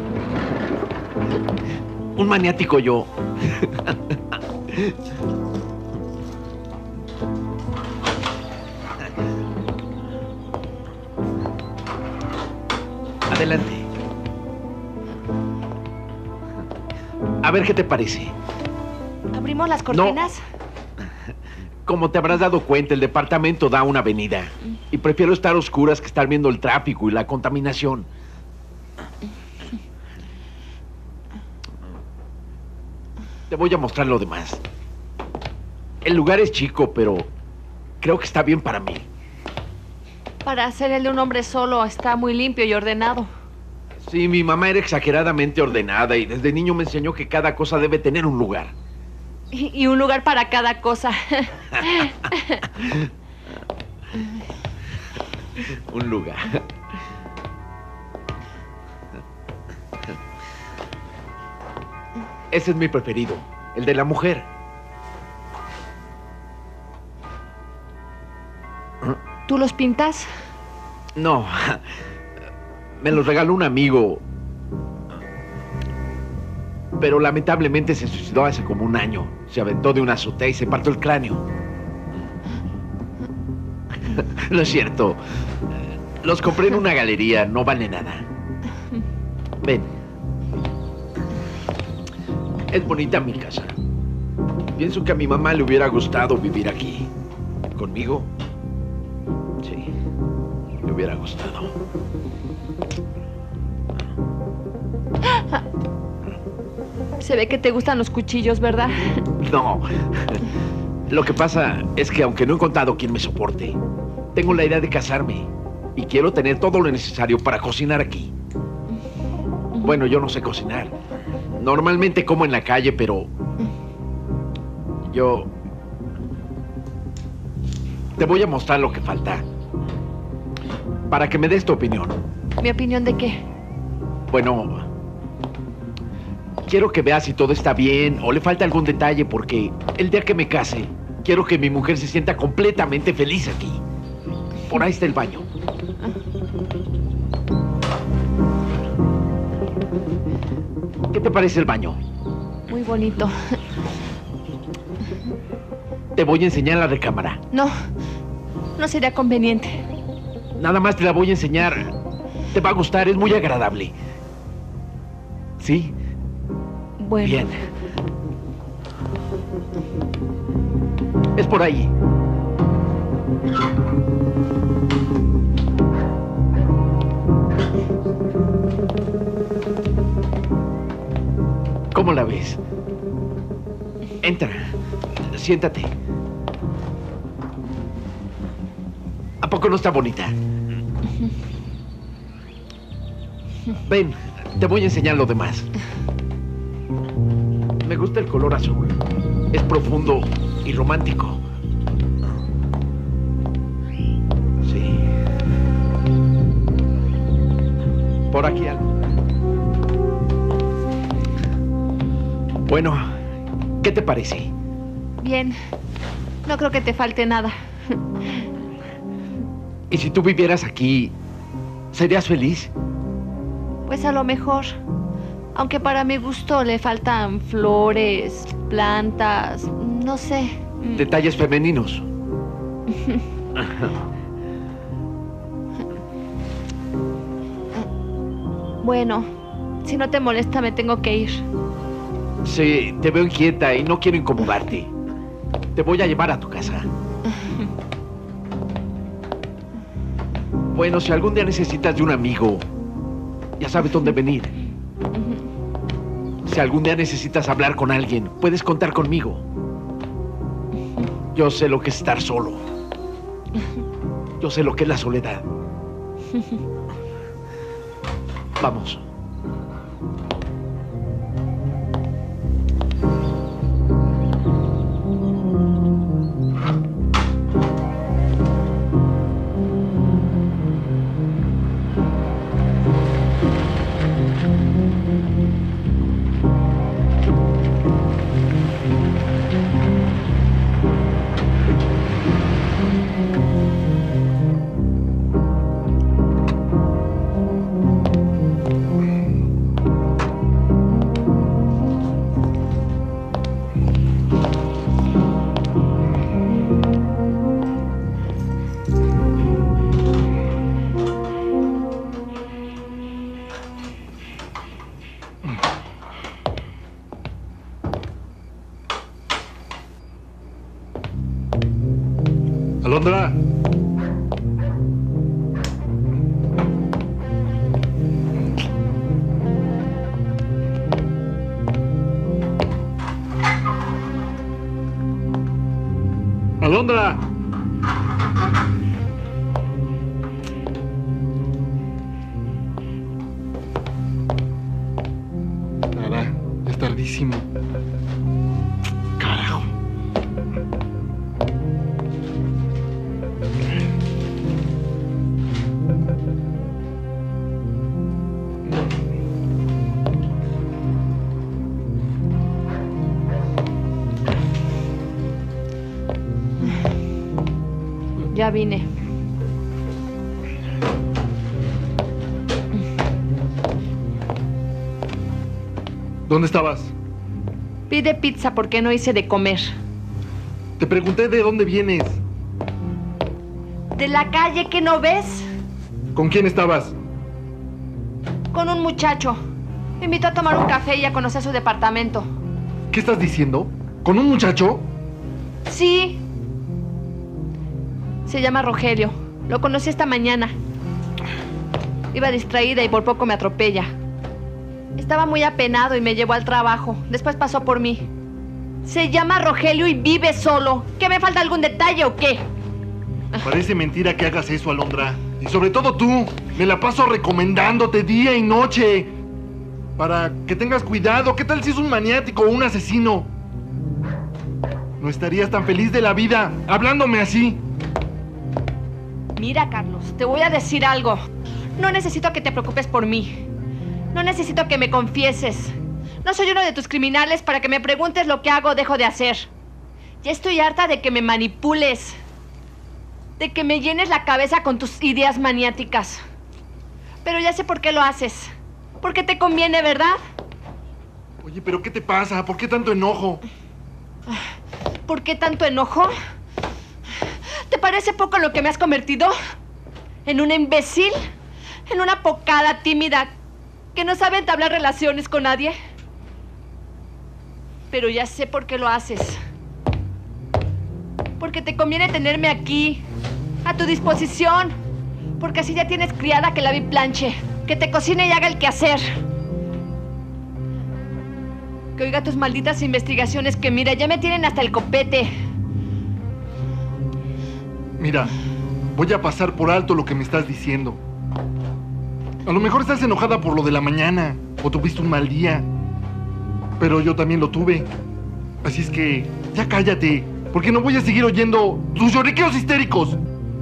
Un maniático yo. Adelante. A ver qué te parece. ¿Abrimos las cortinas? Como te habrás dado cuenta, el departamento da a una avenida. Y prefiero estar a oscuras que estar viendo el tráfico y la contaminación. Te voy a mostrar lo demás. El lugar es chico, pero creo que está bien para mí. Para ser el de un hombre solo, está muy limpio y ordenado. Sí, mi mamá era exageradamente ordenada y desde niño me enseñó que cada cosa debe tener un lugar. Y un lugar para cada cosa. Un lugar. Ese es mi preferido, el de la mujer. ¿Tú los pintas? No, me los regaló un amigo. Pero lamentablemente se suicidó hace como un año. Se aventó de una azotea y se partió el cráneo. No es cierto. Los compré en una galería, no vale nada. Ven. Es bonita mi casa. Pienso que a mi mamá le hubiera gustado vivir aquí. ¿Conmigo? Sí, le hubiera gustado. Se ve que te gustan los cuchillos, ¿verdad? No. Lo que pasa es que aunque no he encontrado quien me soporte, tengo la idea de casarme y quiero tener todo lo necesario para cocinar aquí. Bueno, yo no sé cocinar. Normalmente como en la calle, pero yo te voy a mostrar lo que falta para que me des tu opinión. ¿Mi opinión de qué? Bueno, quiero que veas si todo está bien o le falta algún detalle porque el día que me case, quiero que mi mujer se sienta completamente feliz aquí. Por ahí está el baño. ¿Qué te parece el baño? Muy bonito. Te voy a enseñar la recámara. No, no sería conveniente. Nada más te la voy a enseñar. Te va a gustar, es muy agradable. ¿Sí? Bueno. Bien. Es por ahí. ¿Cómo la ves? Entra. Siéntate. ¿A poco no está bonita? Ven, te voy a enseñar lo demás. Me gusta el color azul. Es profundo y romántico. Sí. Por aquí algo. Bueno, ¿qué te parece? Bien. No creo que te falte nada. ¿Y si tú vivieras aquí, serías feliz? Pues a lo mejor. Aunque para mi gusto le faltan flores, plantas, no sé. Detalles femeninos. Bueno, si no te molesta me tengo que ir. Sí, te veo inquieta y no quiero incomodarte. Te voy a llevar a tu casa. Bueno, si algún día necesitas de un amigo, ya sabes dónde venir. Si algún día necesitas hablar con alguien, puedes contar conmigo. Yo sé lo que es estar solo. Yo sé lo que es la soledad. Vamos. Alondra. Alondra. Nada, es tardísimo. Carajo. Ya vine. ¿Dónde estabas? Pide pizza porque no hice de comer. Te pregunté de dónde vienes. ¿De la calle que no ves? ¿Con quién estabas? Con un muchacho. Me invitó a tomar un café y a conocer su departamento. ¿Qué estás diciendo? ¿Con un muchacho? Sí. Se llama Rogelio. Lo conocí esta mañana. Iba distraída y por poco me atropella. Estaba muy apenado y me llevó al trabajo. Después pasó por mí. Se llama Rogelio y vive solo. ¿Qué me falta algún detalle o qué? Parece mentira que hagas eso, Alondra. Y sobre todo tú. Me la paso recomendándote día y noche. Para que tengas cuidado. ¿Qué tal si es un maniático o un asesino? No estarías tan feliz de la vida hablándome así. Mira, Carlos, te voy a decir algo. No necesito que te preocupes por mí. No necesito que me confieses. No soy uno de tus criminales para que me preguntes lo que hago o dejo de hacer. Ya estoy harta de que me manipules. De que me llenes la cabeza con tus ideas maniáticas. Pero ya sé por qué lo haces. Porque te conviene, ¿verdad? Oye, ¿pero qué te pasa? ¿Por qué tanto enojo? ¿Por qué tanto enojo? ¿Te parece poco lo que me has convertido? ¿En una imbécil? ¿En una pocada tímida que no sabe entablar relaciones con nadie? Pero ya sé por qué lo haces. Porque te conviene tenerme aquí, a tu disposición. Porque así ya tienes criada que lave y planche, que te cocine y haga el quehacer. Que oiga tus malditas investigaciones que, mira, ya me tienen hasta el copete. Mira, voy a pasar por alto lo que me estás diciendo. A lo mejor estás enojada por lo de la mañana, o tuviste un mal día. Pero yo también lo tuve. Así es que, ya cállate, porque no voy a seguir oyendo tus lloriqueos histéricos.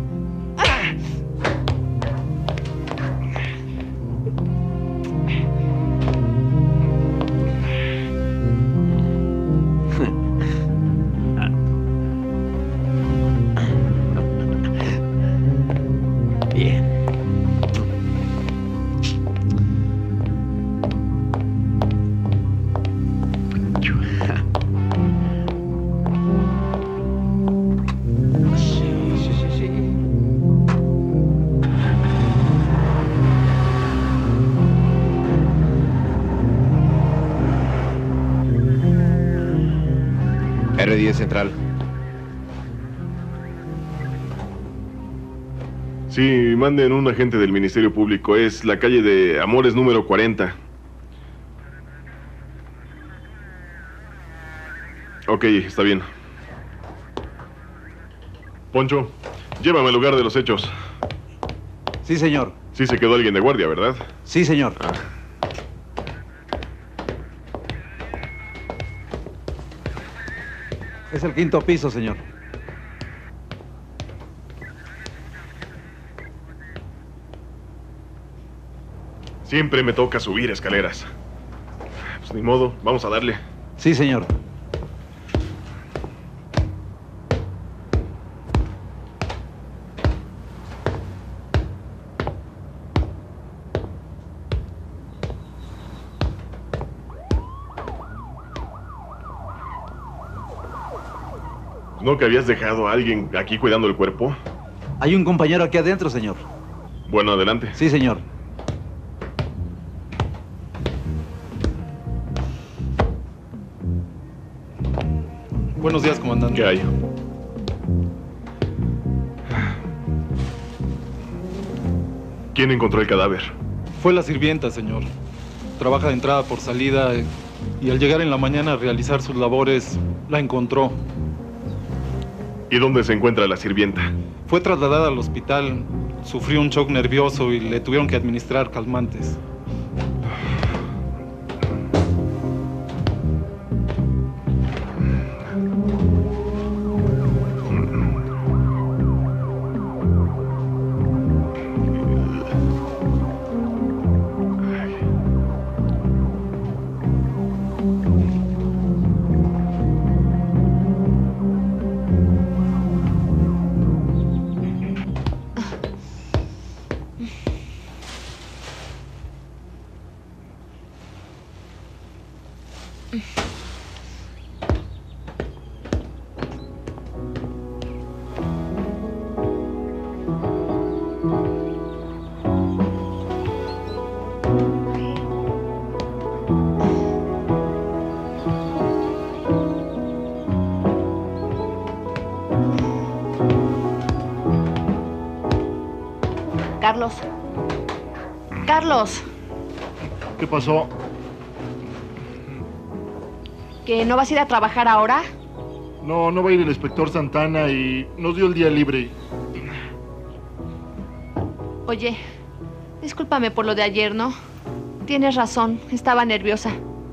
R10 Central. Sí, manden un agente del Ministerio Público. Es la calle de Amores número 40. Ok, está bien. Poncho, llévame al lugar de los hechos. Sí, señor. Sí se quedó alguien de guardia, ¿verdad? Sí, señor. Es el 5º piso, señor. Siempre me toca subir escaleras. Pues ni modo, vamos a darle. Sí, señor. ¿No que habías dejado a alguien aquí cuidando el cuerpo? Hay un compañero aquí adentro, señor. Bueno, adelante. Sí, señor. Buenos días, comandante. ¿Qué hay? ¿Quién encontró el cadáver? Fue la sirvienta, señor. Trabaja de entrada por salida y al llegar en la mañana a realizar sus labores, la encontró. ¿Y dónde se encuentra la sirvienta? Fue trasladada al hospital, sufrió un shock nervioso y le tuvieron que administrar calmantes. Carlos. Carlos. ¿Qué pasó? ¿Que no vas a ir a trabajar ahora? No, no va a ir el inspector Santana y nos dio el día libre. Oye, discúlpame por lo de ayer, ¿no? Tienes razón, estaba nerviosa.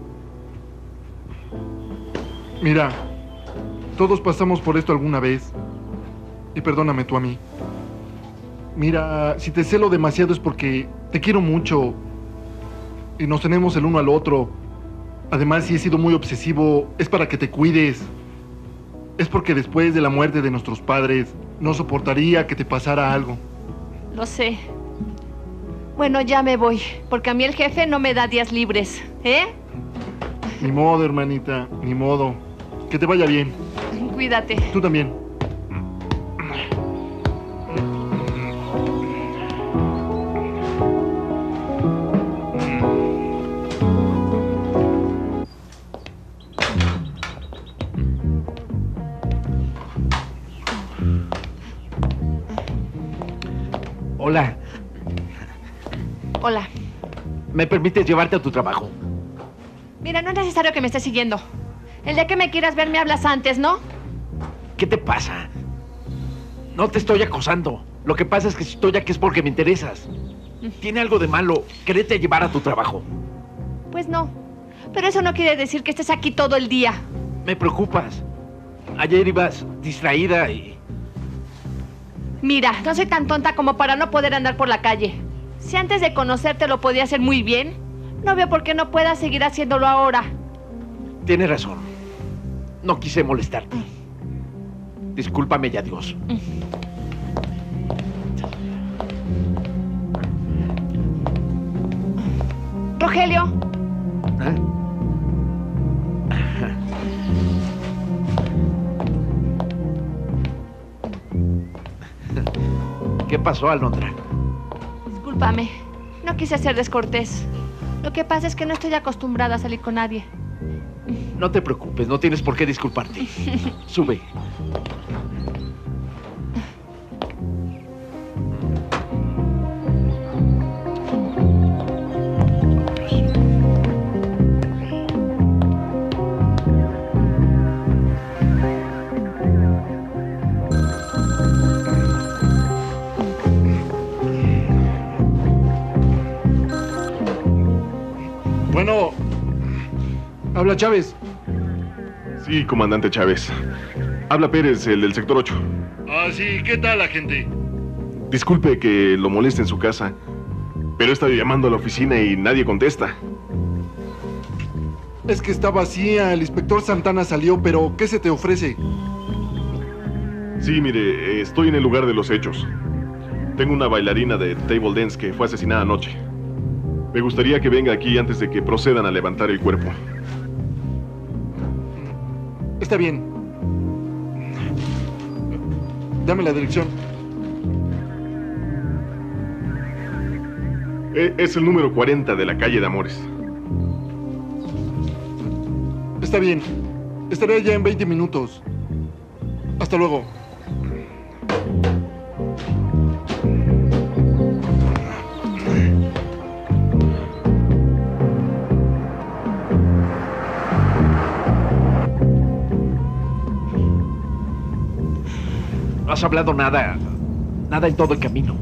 Mira, todos pasamos por esto alguna vez. Y perdóname tú a mí. Mira, si te celo demasiado es porque te quiero mucho. y nos tenemos el uno al otro. Además, si he sido muy obsesivo, es para que te cuides. Es porque después de la muerte de nuestros padres, no soportaría que te pasara algo. Lo sé. Bueno, ya me voy, porque a mí el jefe no me da días libres, ¿eh? Ni modo, hermanita, ni modo. Que te vaya bien. Cuídate. Tú también. Hola. Hola. ¿Me permites llevarte a tu trabajo? Mira, no es necesario que me estés siguiendo. El día que me quieras ver me hablas antes, ¿no? ¿Qué te pasa? No te estoy acosando. Lo que pasa es que si estoy aquí es porque me interesas. ¿Tiene algo de malo quererte llevar a tu trabajo? Pues no. Pero eso no quiere decir que estés aquí todo el día. Me preocupas. Ayer ibas distraída y... Mira, no soy tan tonta como para no poder andar por la calle. Si antes de conocerte lo podía hacer muy bien, no veo por qué no puedas seguir haciéndolo ahora. Tienes razón. No quise molestarte. Discúlpame y adiós. Rogelio. ¿Ah? ¿Qué pasó, Alondra? Discúlpame. No quise ser descortés. Lo que pasa es que no estoy acostumbrada a salir con nadie. No te preocupes, no tienes por qué disculparte. Sube. Bueno, habla Chávez. Sí, comandante Chávez. Habla Pérez, el del sector 8. Ah, sí, ¿qué tal, agente? Disculpe que lo moleste en su casa, pero he estado llamando a la oficina y nadie contesta. Es que está vacía, el inspector Santana salió, pero ¿qué se te ofrece? Sí, mire, estoy en el lugar de los hechos. Tengo una bailarina de table dance que fue asesinada anoche. Me gustaría que venga aquí antes de que procedan a levantar el cuerpo. Está bien. Dame la dirección. Es el número 40 de la calle de Amores. Está bien. Estaré allá en 20 minutos. Hasta luego. No has hablado nada en todo el camino.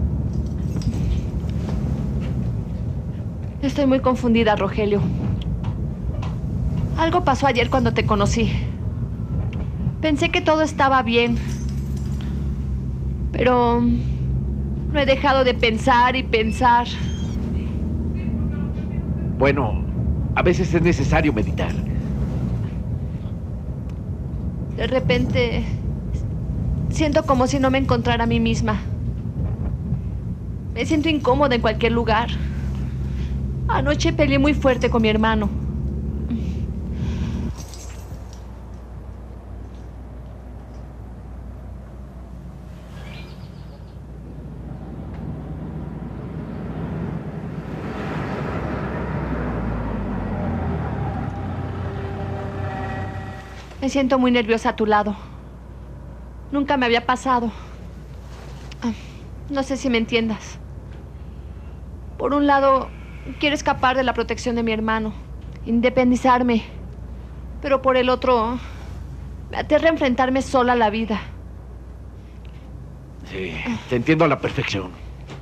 Estoy muy confundida, Rogelio. Algo pasó ayer cuando te conocí. Pensé que todo estaba bien. Pero no he dejado de pensar y pensar. Bueno, a veces es necesario meditar. De repente siento como si no me encontrara a mí misma. Me siento incómoda en cualquier lugar. Anoche peleé muy fuerte con mi hermano. Me siento muy nerviosa a tu lado. Nunca me había pasado. No sé si me entiendas. Por un lado, quiero escapar de la protección de mi hermano, independizarme. Pero por el otro, me aterra enfrentarme sola a la vida. Sí, te entiendo a la perfección.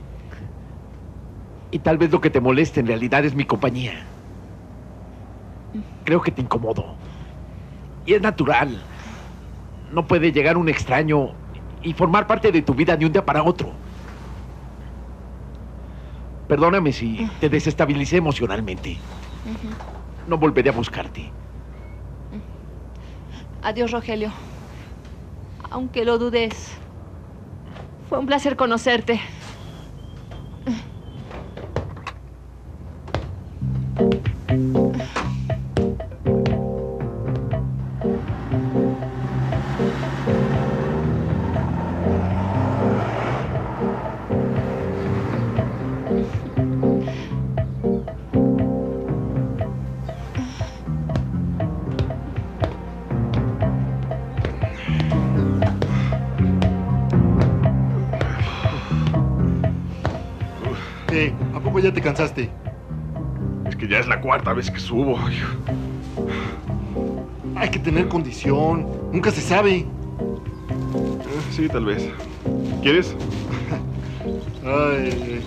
Y tal vez lo que te moleste en realidad es mi compañía. Creo que te incomodo. Y es natural. No puede llegar un extraño y formar parte de tu vida de un día para otro. Perdóname si te desestabilicé emocionalmente. No volveré a buscarte. Adiós, Rogelio. Aunque lo dudes, fue un placer conocerte. ¿A poco ya te cansaste? Es que ya es la 4ª vez que subo. Hay que tener condición. Nunca se sabe. Sí, tal vez. ¿Quieres? Ay.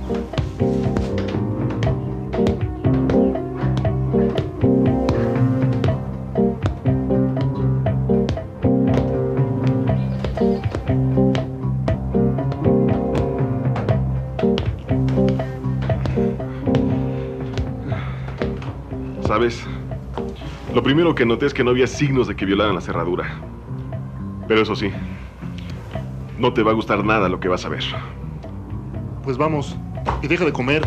¿Sabes? Lo primero que noté es que no había signos de que violaran la cerradura. Pero eso sí, no te va a gustar nada lo que vas a ver. Pues vamos, y deja de comer.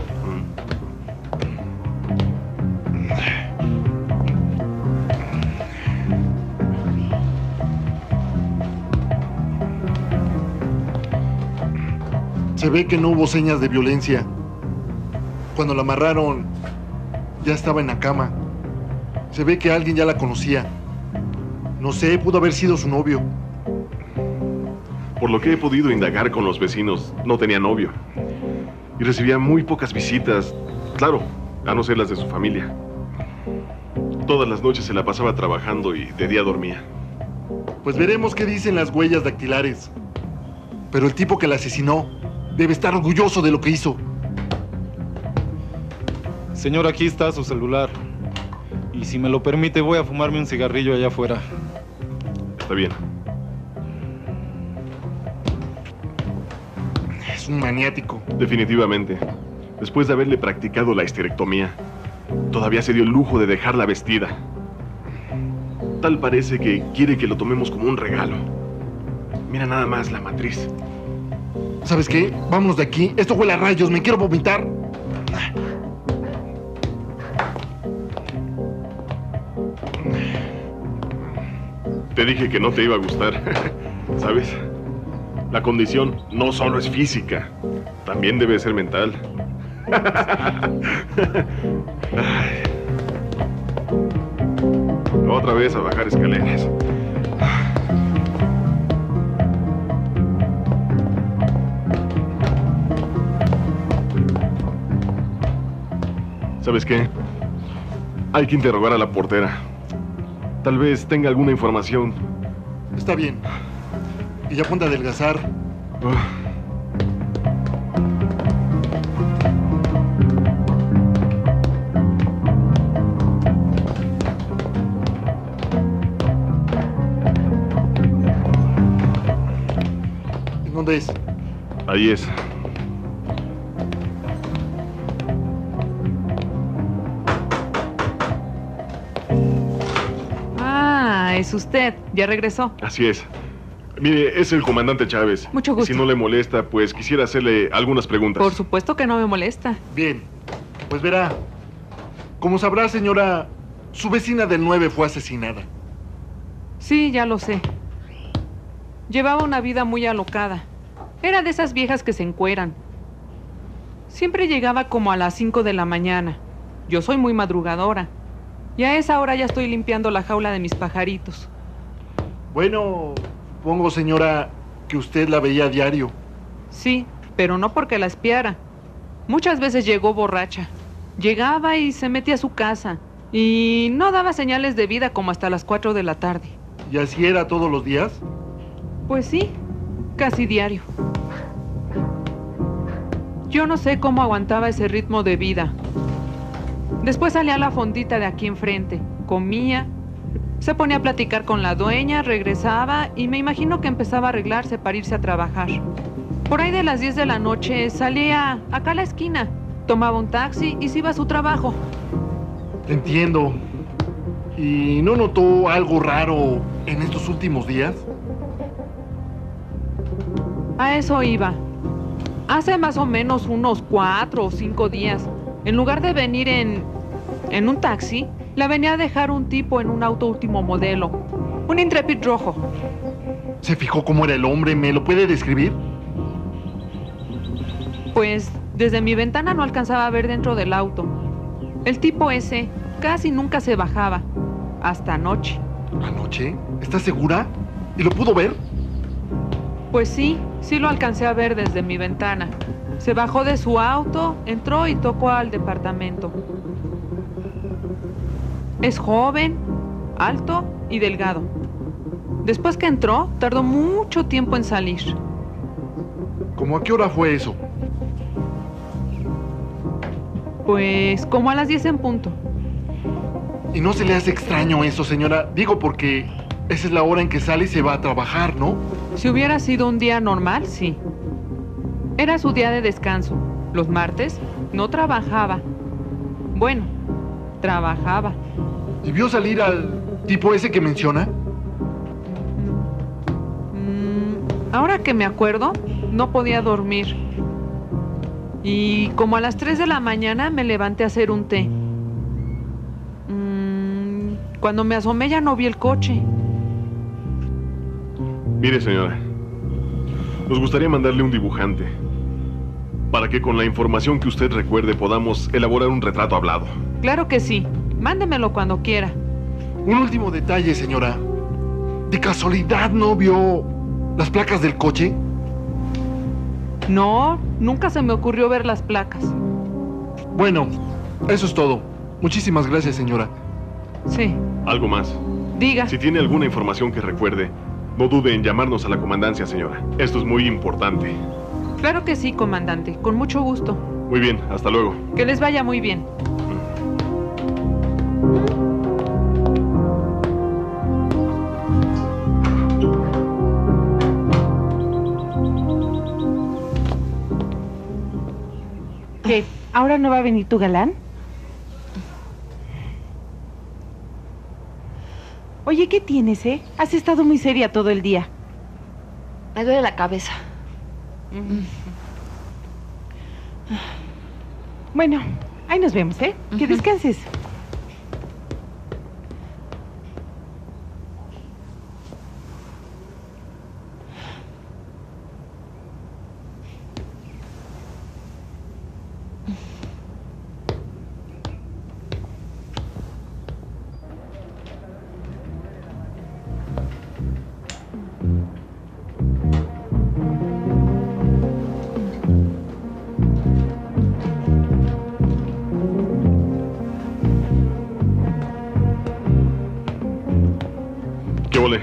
Se ve que no hubo señas de violencia. Cuando la amarraron, ya estaba en la cama. Se ve que alguien ya la conocía. No sé, pudo haber sido su novio. Por lo que he podido indagar con los vecinos, no tenía novio. Y recibía muy pocas visitas, claro, a no ser las de su familia. Todas las noches se la pasaba trabajando y de día dormía. Pues veremos qué dicen las huellas dactilares. Pero el tipo que la asesinó debe estar orgulloso de lo que hizo. Señor, aquí está su celular. Y si me lo permite, voy a fumarme un cigarrillo allá afuera. Está bien. Es un maniático. Definitivamente. Después de haberle practicado la histerectomía, todavía se dio el lujo de dejarla vestida. Tal parece que quiere que lo tomemos como un regalo. Mira nada más la matriz. ¿Sabes qué? Vámonos de aquí. Esto huele a rayos. Me quiero vomitar. Te dije que no te iba a gustar. ¿Sabes? La condición no solo es física, también debe ser mental. Ay. Otra vez a bajar escaleras. ¿Sabes qué? Hay que interrogar a la portera. Tal vez tenga alguna información. Está bien. Y ya ponte a adelgazar. ¿En dónde es? Ahí es. Es usted. ¿Ya regresó? Así es. Mire, es el comandante Chávez. Mucho gusto. Si no le molesta, pues quisiera hacerle algunas preguntas. Por supuesto que no me molesta. Bien. Pues verá. Como sabrá, señora, su vecina del 9 fue asesinada. Sí, ya lo sé. Llevaba una vida muy alocada. Era de esas viejas que se encueran. Siempre llegaba como a las 5 de la mañana. Yo soy muy madrugadora. Y a esa hora ya estoy limpiando la jaula de mis pajaritos. Bueno, supongo, señora, que usted la veía a diario. Sí, pero no porque la espiara. Muchas veces llegó borracha. Llegaba y se metía a su casa. Y no daba señales de vida como hasta las 4 de la tarde. ¿Y así era todos los días? Pues sí, casi diario. Yo no sé cómo aguantaba ese ritmo de vida. Después salía a la fondita de aquí enfrente, comía, se ponía a platicar con la dueña, regresaba y me imagino que empezaba a arreglarse para irse a trabajar. Por ahí de las 10 de la noche salía acá a la esquina tomaba un taxi y se iba a su trabajo. Entiendo. ¿Y no notó algo raro en estos últimos días? A eso iba. Hace más o menos unos 4 o 5 días, en lugar de venir en un taxi, la venía a dejar un tipo en un auto último modelo. Un Intrepid rojo. ¿Se fijó cómo era el hombre? ¿Me lo puede describir? Pues desde mi ventana no alcanzaba a ver dentro del auto. El tipo ese casi nunca se bajaba. Hasta anoche. ¿Anoche? ¿Estás segura? ¿Y lo pudo ver? Pues sí lo alcancé a ver desde mi ventana. Se bajó de su auto, entró y tocó al departamento. Es joven, alto y delgado. Después que entró, tardó mucho tiempo en salir. ¿Cómo a qué hora fue eso? Pues como a las 10 en punto. ¿Y no se le hace extraño eso, señora? Digo porque esa es la hora en que sale y se va a trabajar, ¿no? Si hubiera sido un día normal, sí. Era su día de descanso. Los martes no trabajaba. Bueno, trabajaba. ¿Y vio salir al tipo ese que menciona? Ahora que me acuerdo, no podía dormir. Y como a las 3 de la mañana me levanté a hacer un té. Cuando me asomé ya no vi el coche. Mire, señora, nos gustaría mandarle un dibujante para que con la información que usted recuerde podamos elaborar un retrato hablado. Claro que sí. Mándemelo cuando quiera. Un último detalle, señora. ¿De casualidad no vio las placas del coche? No, nunca se me ocurrió ver las placas. Bueno, eso es todo. Muchísimas gracias, señora. Sí. Algo más. Diga. Si tiene alguna información que recuerde, no dude en llamarnos a la comandancia, señora. Esto es muy importante. Claro que sí, comandante. Con mucho gusto. Muy bien, hasta luego. Que les vaya muy bien. ¿Qué? ¿Ahora no va a venir tu galán? Oye, ¿qué tienes, eh? Has estado muy seria todo el día. Me duele la cabeza. Bueno, ahí nos vemos, ¿eh? Que descanses. ¿Qué ole?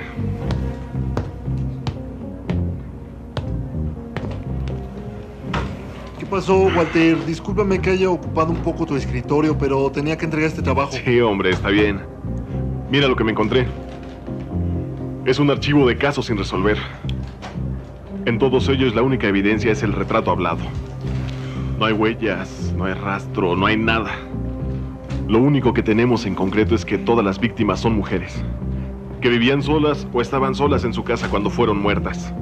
¿Qué pasó, Walter? Discúlpame que haya ocupado un poco tu escritorio, pero tenía que entregar este trabajo. Sí, hombre, está bien. Mira lo que me encontré. Es un archivo de casos sin resolver. En todos ellos la única evidencia es el retrato hablado. No hay huellas, no hay rastro, no hay nada. Lo único que tenemos en concreto es que todas las víctimas son mujeres, que vivían solas o estaban solas en su casa cuando fueron muertas.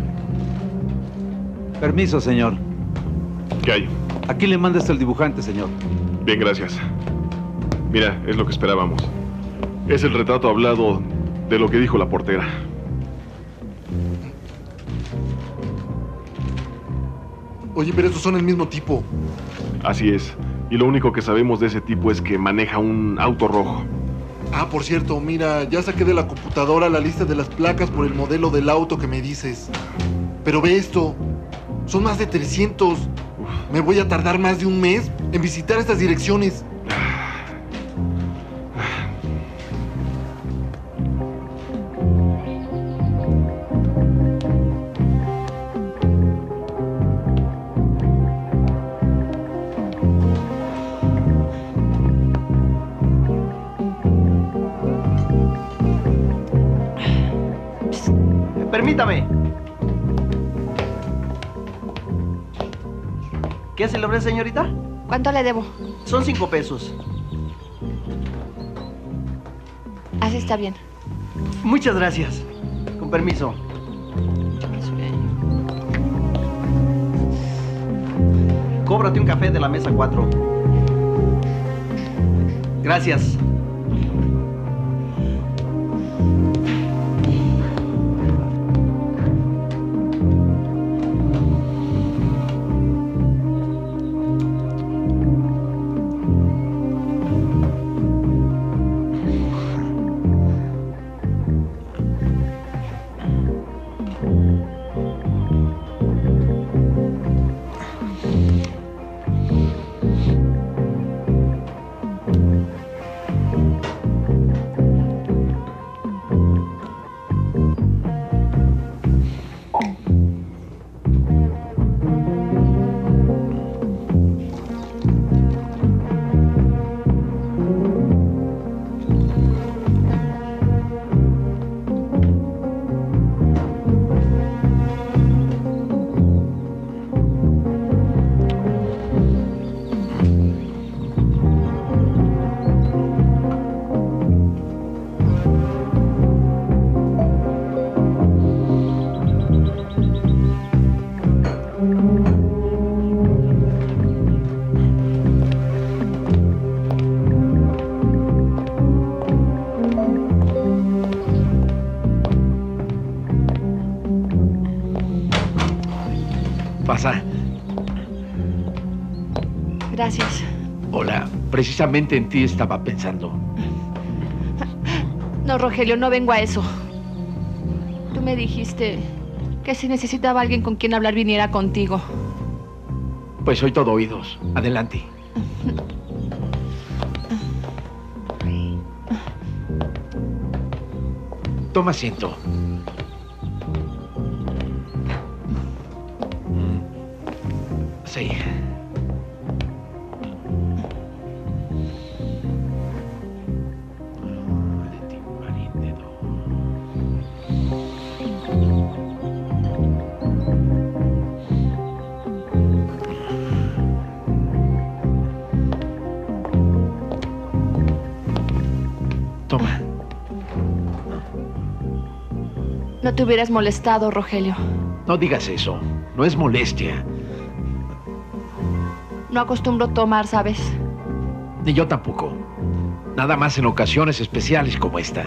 Permiso, señor. ¿Qué hay? Aquí le manda hasta el dibujante, señor. Bien, gracias. Mira, es lo que esperábamos. Es el retrato hablado de lo que dijo la portera. Oye, pero estos son el mismo tipo. Así es. Y lo único que sabemos de ese tipo es que maneja un auto rojo. Ah, por cierto, mira, ya saqué de la computadora la lista de las placas por el modelo del auto que me dices. Pero ve esto, son más de 300. Me voy a tardar más de un mes en visitar estas direcciones. Permítame. ¿Qué se le ofrece, señorita? ¿Cuánto le debo? Son 5 pesos. Así está bien. Muchas gracias. Con permiso. Cóbrate un café de la mesa 4. Gracias. Pasa. Gracias. Hola, precisamente en ti estaba pensando. No, Rogelio, no vengo a eso. Tú me dijiste que si necesitaba alguien con quien hablar viniera contigo. Pues soy todo oídos. Adelante. Toma asiento. Sí. Toma. No te hubieras molestado, Rogelio. No digas eso. No es molestia. No acostumbro tomar, ¿sabes? Ni yo tampoco. Nada más en ocasiones especiales como esta.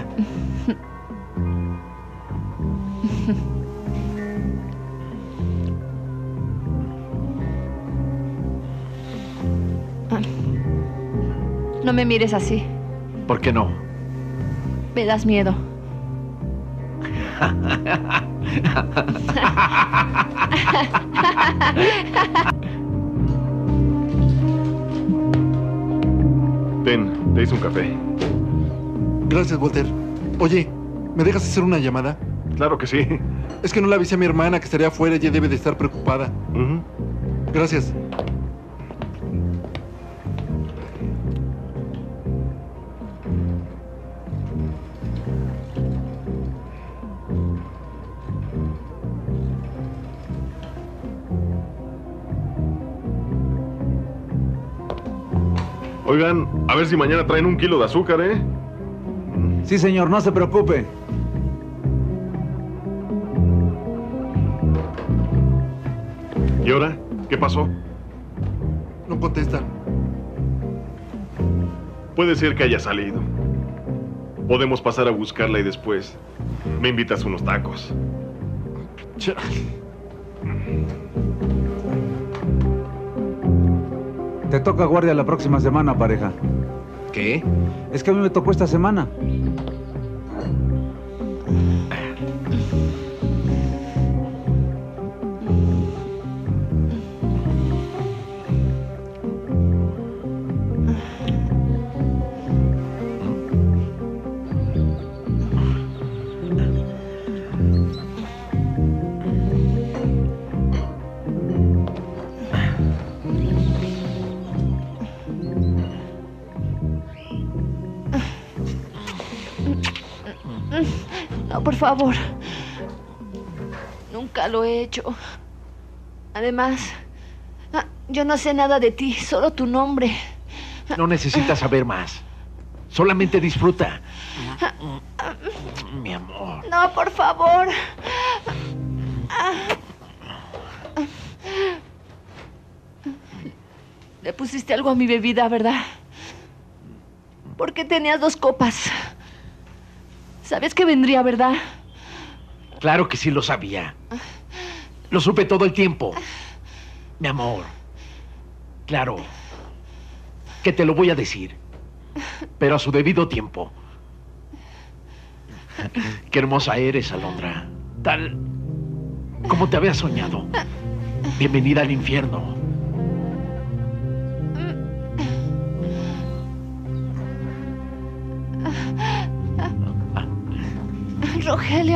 No me mires así. ¿Por qué no? Me das miedo. Ten, te hice un café. Gracias, Walter. Oye, ¿me dejas hacer una llamada? Claro que sí. Es que no le avisé a mi hermana que estaría afuera y ella debe de estar preocupada. Gracias. Oigan, a ver si mañana traen 1 kilo de azúcar, ¿eh? Sí, señor, no se preocupe. ¿Y ahora? ¿Qué pasó? No contestan. Puede ser que haya salido. Podemos pasar a buscarla y después me invitas unos tacos. Te toca guardia la próxima semana, pareja. ¿Qué? Es que a mí me tocó esta semana. No, por favor. Nunca lo he hecho. Además, Yo no sé nada de ti, solo tu nombre. No necesitas saber más. Solamente disfruta. Mi amor. No, por favor. Le pusiste algo a mi bebida, ¿verdad? ¿Por qué tenías 2 copas? Sabes que vendría, ¿verdad? Claro que sí lo sabía. Lo supe todo el tiempo. Mi amor. Claro. Que te lo voy a decir. Pero a su debido tiempo. Qué hermosa eres, Alondra. Tal como te había soñado. Bienvenida al infierno. Rogelio.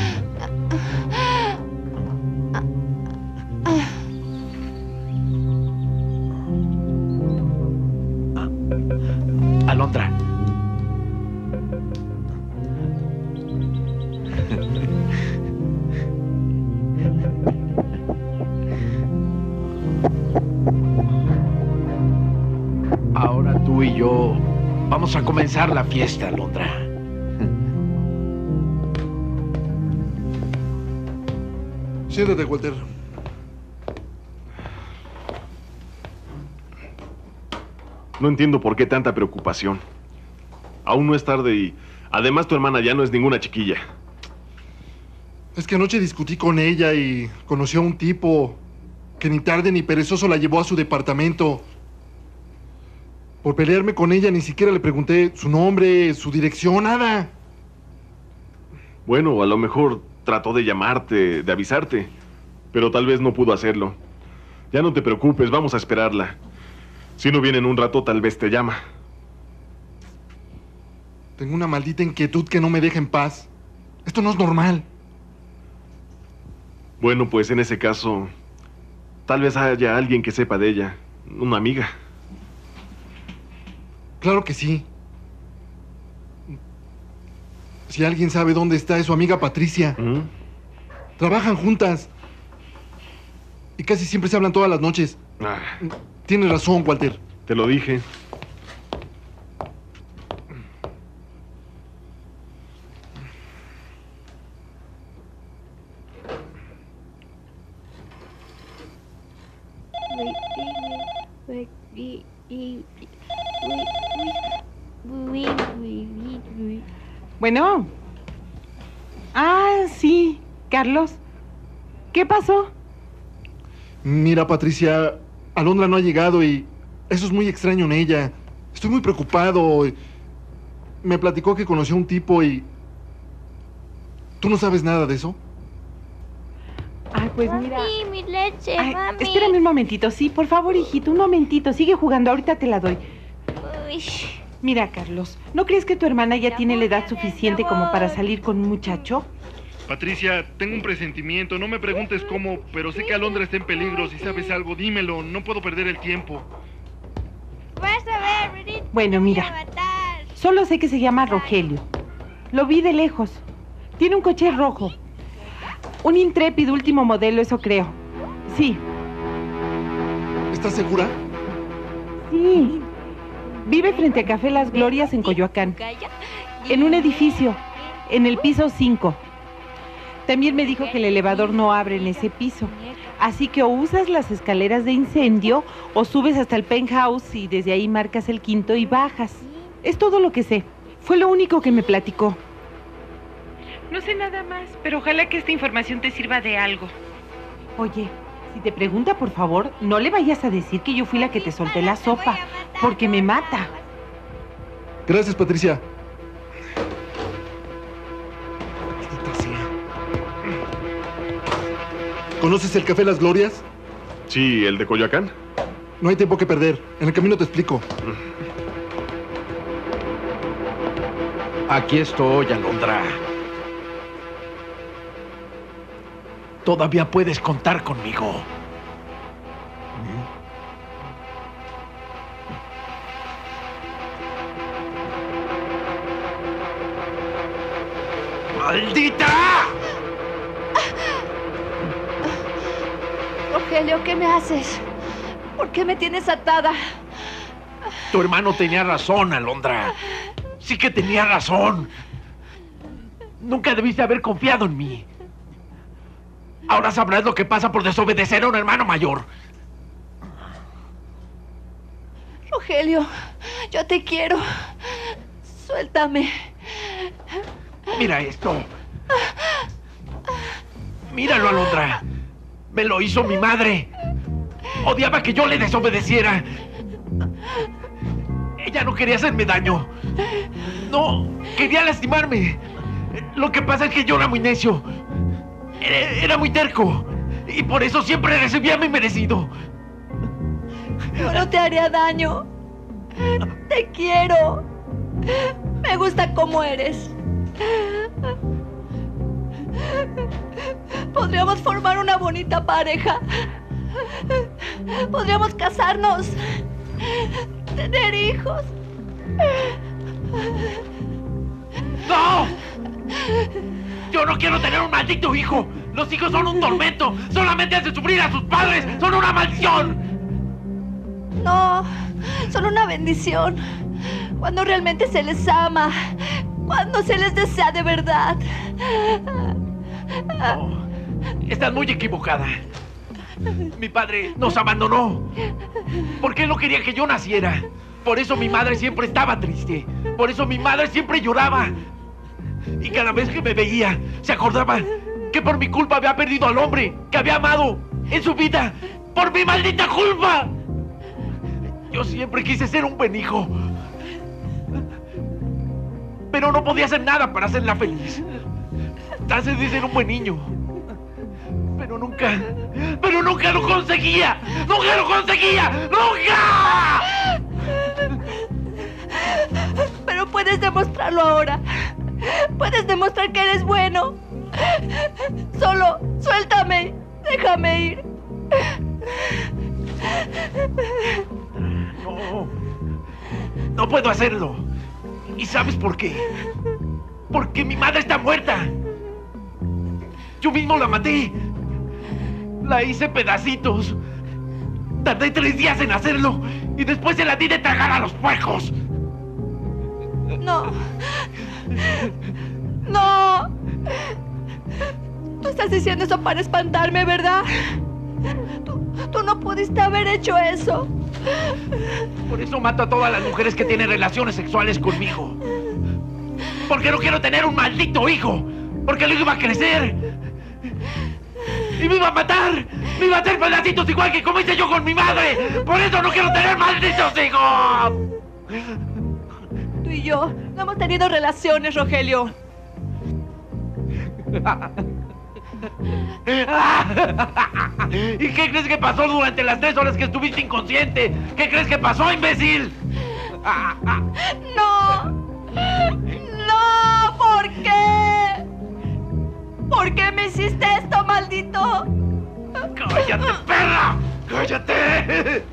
Alondra. Ahora tú y yo vamos a comenzar la fiesta, Alondra. Siéntate, Walter. No entiendo por qué tanta preocupación. Aún no es tarde y además tu hermana ya no es ninguna chiquilla. Es que anoche discutí con ella y conoció a un tipo que ni tarde ni perezoso la llevó a su departamento. Por pelearme con ella ni siquiera le pregunté su nombre, su dirección, nada. Bueno, a lo mejor trató de llamarte, de avisarte, pero tal vez no pudo hacerlo. Ya no te preocupes, vamos a esperarla. Si no viene en un rato, tal vez te llama. Tengo una maldita inquietud que no me deja en paz. Esto no es normal. Bueno, pues en ese caso, tal vez haya alguien que sepa de ella, una amiga. Claro que sí. Si alguien sabe dónde está, es su amiga Patricia. Trabajan juntas. Y casi siempre se hablan todas las noches. Tienes razón, Walter. Te lo dije. Bueno. Ah, sí, Carlos. ¿Qué pasó? Mira, Patricia, Alondra no ha llegado y eso es muy extraño en ella. Estoy muy preocupado. Me platicó que conoció a un tipo y... ¿Tú no sabes nada de eso? Ay, pues mira... Mami, mi leche, Ay, mami. espérame un momentito, sí, por favor, hijito, un momentito. Sigue jugando, ahorita te la doy. Uy. Mira, Carlos, ¿no crees que tu hermana ya tiene la edad suficiente como para salir con un muchacho? Patricia, tengo un presentimiento. No me preguntes cómo, pero sé que Alondra está en peligro. Si sabes algo, dímelo. No puedo perder el tiempo. Vas a ver, Brit, Bueno, mira, solo sé que se llama Rogelio. Lo vi de lejos. Tiene un coche rojo. Un Intrépid último modelo, eso creo. Sí. ¿Estás segura? Sí. Vive frente a Café Las Glorias en Coyoacán. En un edificio, en el piso 5. También me dijo que el elevador no abre en ese piso. Así que o usas las escaleras de incendio o subes hasta el penthouse y desde ahí marcas el 5.º y bajas. Es todo lo que sé. Fue lo único que me platicó. No sé nada más, pero ojalá que esta información te sirva de algo. Oye, si te pregunta, por favor, no le vayas a decir que yo fui la que te solté la sopa, porque me mata. Gracias, Patricia. ¿Conoces el Café Las Glorias? Sí, el de Coyoacán. No hay tiempo que perder. En el camino te explico. Aquí estoy, Alondra. Todavía puedes contar conmigo. ¡Maldita! Rogelio, ¿qué me haces? ¿Por qué me tienes atada? Tu hermano tenía razón, Alondra. Sí que tenía razón. Nunca debiste haber confiado en mí. Ahora sabrás lo que pasa por desobedecer a un hermano mayor. Rogelio, yo te quiero. Suéltame. Mira esto. Míralo, Alondra. Me lo hizo mi madre. Odiaba que yo le desobedeciera. Ella no quería hacerme daño. No, quería lastimarme. Lo que pasa es que yo era muy necio. Era muy terco. Y por eso siempre recibía mi merecido. Yo no te haría daño. Te quiero. Me gusta cómo eres. Podríamos formar una bonita pareja. Podríamos casarnos. Tener hijos. ¡No! Yo no quiero tener un maldito hijo. Los hijos son un tormento. Solamente hacen sufrir a sus padres. Son una maldición. No, son una bendición. Cuando realmente se les ama. Cuando se les desea de verdad. No, estás muy equivocada. Mi padre nos abandonó. Porque él no quería que yo naciera. Por eso mi madre siempre estaba triste. Por eso mi madre siempre lloraba. Y cada vez que me veía, se acordaba que por mi culpa había perdido al hombre que había amado en su vida. ¡Por mi maldita culpa! Yo siempre quise ser un buen hijo. Pero no podía hacer nada para hacerla feliz. Traté de ser un buen niño. Pero nunca lo conseguía. ¡Nunca lo conseguía! ¡Nunca! Pero puedes demostrarlo ahora. Puedes demostrar que eres bueno. Solo suéltame. Déjame ir. No puedo hacerlo. ¿Y sabes por qué? Porque mi madre está muerta. Yo mismo la maté. La hice pedacitos. Tardé 3 días en hacerlo y después se la di de tragar a los puercos. No. No. Tú estás diciendo eso para espantarme, ¿verdad? Tú no pudiste haber hecho eso. Por eso mato a todas las mujeres que tienen relaciones sexuales conmigo. Porque no quiero tener un maldito hijo. Porque luego iba a crecer. Y me iba a matar. Me iba a hacer pedacitos igual que como hice yo con mi madre. Por eso no quiero tener malditos hijos. Tú y yo no hemos tenido relaciones, Rogelio. ¿Y qué crees que pasó durante las 3 horas que estuviste inconsciente? ¿Qué crees que pasó, imbécil? ¡No! ¡No! ¿Por qué? ¿Por qué me hiciste esto, maldito? ¡Cállate, perra! ¡Cállate!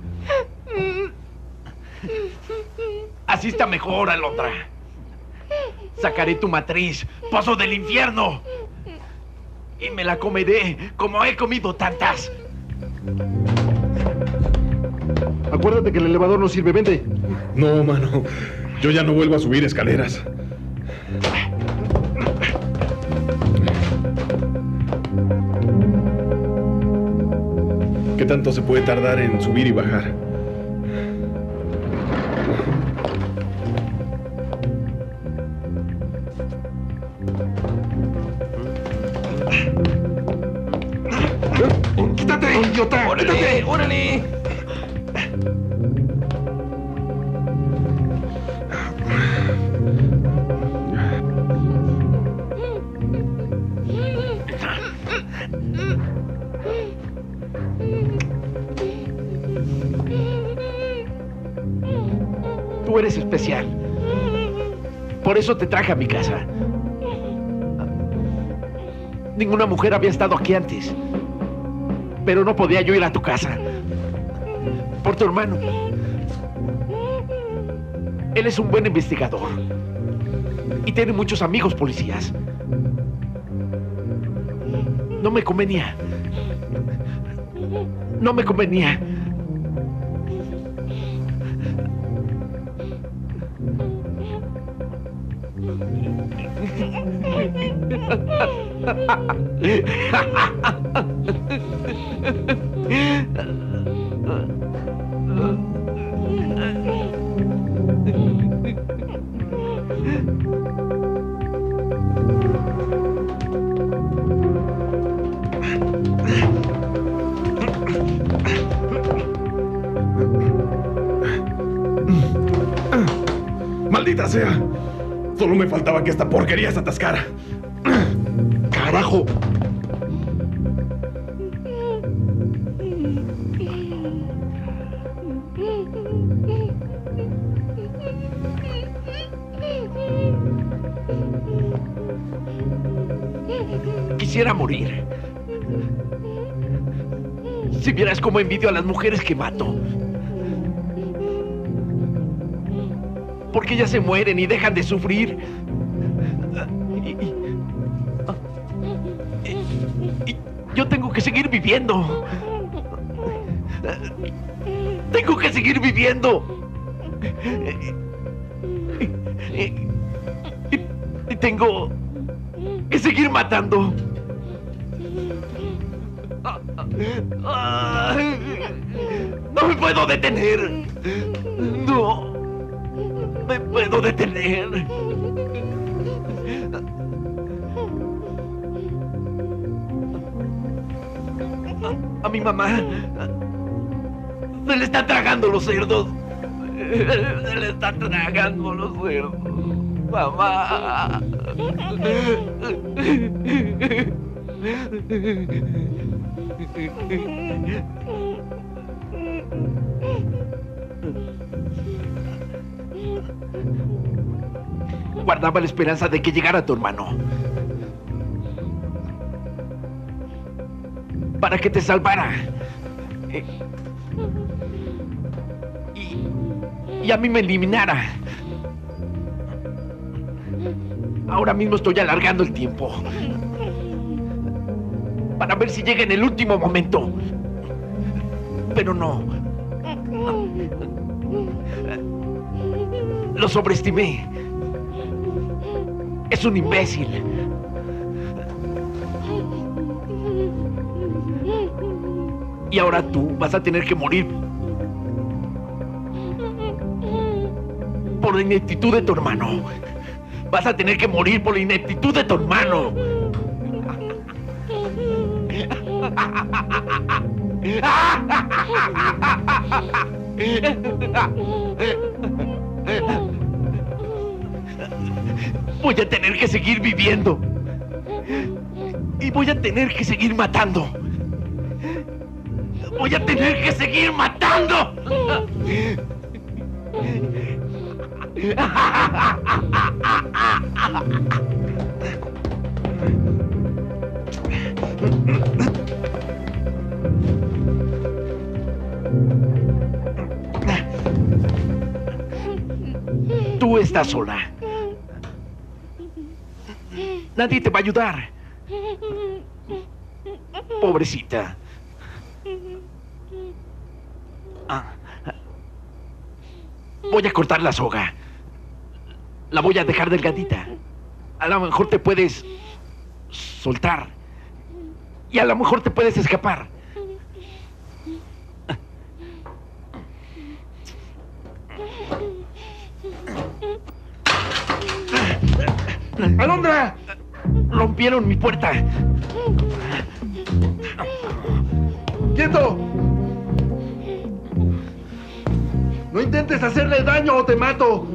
Así está mejor, Alondra. Sacaré tu matriz, pozo del infierno. Y me la comeré como he comido tantas. Acuérdate que el elevador no sirve, vente. No, mano. Yo ya no vuelvo a subir escaleras. ¿Qué tanto se puede tardar en subir y bajar? ¡Quítate, idiota! ¡Órale, ¡Quítate! órale! Tú eres especial. Por eso te traje a mi casa. Ninguna mujer había estado aquí antes. Pero no podía yo ir a tu casa. Por tu hermano. Él es un buen investigador. Y tiene muchos amigos policías. No me convenía. No me convenía ¡Maldita sea! Solo me faltaba que esta porquería se atascara. ¡Carajo! Quisiera morir. Si vieras cómo envidio a las mujeres que mato. Porque ellas se mueren y dejan de sufrir. Y yo tengo que seguir viviendo. Tengo que seguir viviendo. Y tengo que seguir matando. No me puedo detener. No me puedo detener. A mi mamá se le están tragando los cerdos. Se le están tragando los cerdos. Mamá. Guardaba la esperanza de que llegara tu hermano. Para que te salvara. Y a mí me eliminara. Ahora mismo estoy alargando el tiempo. Para ver si llega en el último momento. Pero no. Lo sobreestimé. Es un imbécil. Y ahora tú vas a tener que morir por la ineptitud de tu hermano. Vas a tener que morir por la ineptitud de tu hermano. Voy a tener que seguir viviendo. Y voy a tener que seguir matando. Voy a tener que seguir matando. Tú estás sola. Nadie te va a ayudar. Pobrecita. Voy a cortar la soga. La voy a dejar delgadita. A lo mejor te puedes soltar. Y a lo mejor te puedes escapar. ¡Alondra! Rompieron mi puerta. ¡Quieto! No intentes hacerle daño o te mato.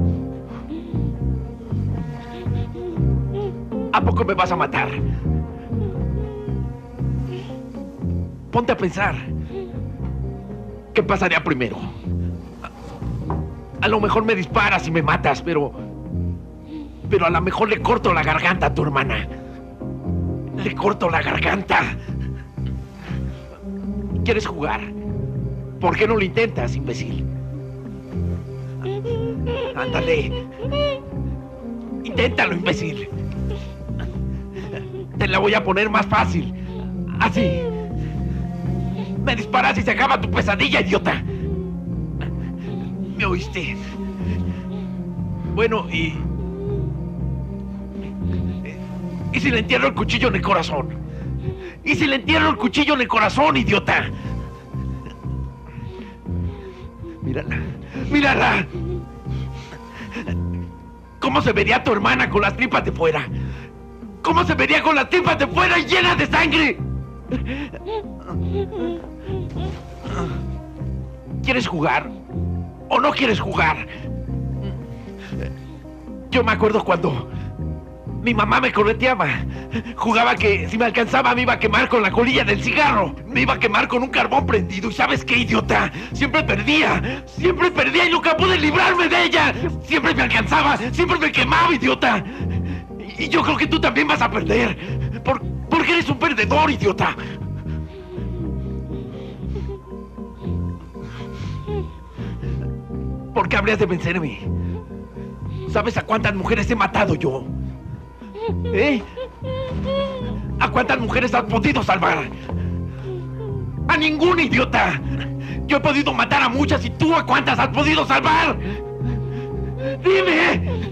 ¿A poco me vas a matar? Ponte a pensar. ¿Qué pasaría primero? A lo mejor me disparas y me matas, pero a lo mejor le corto la garganta a tu hermana. Le corto la garganta. ¿Quieres jugar? ¿Por qué no lo intentas, imbécil? Ándale. Inténtalo, imbécil. Te la voy a poner más fácil. Así. Me disparas y se acaba tu pesadilla, idiota. ¿Me oíste? Bueno, y... ¿Y si le entierro el cuchillo en el corazón? ¿Y si le entierro el cuchillo en el corazón, idiota? Mírala, mírala. ¿Cómo se vería tu hermana con las tripas de fuera? ¿Cómo se vería con las tripas de fuera y llenas de sangre? ¿Quieres jugar o no quieres jugar? Yo me acuerdo cuando mi mamá me correteaba. Jugaba que si me alcanzaba me iba a quemar con la colilla del cigarro. Me iba a quemar con un carbón prendido. ¿Y sabes qué, idiota? Siempre perdía y nunca pude librarme de ella. Siempre me alcanzaba, siempre me quemaba, idiota. Y yo creo que tú también vas a perder. Porque eres un perdedor, idiota. ¿Por qué habrías de vencerme? ¿Sabes a cuántas mujeres he matado yo? ¿Eh? ¿A cuántas mujeres has podido salvar? ¡A ninguna, idiota! Yo he podido matar a muchas y tú ¿a cuántas has podido salvar? ¡Dime!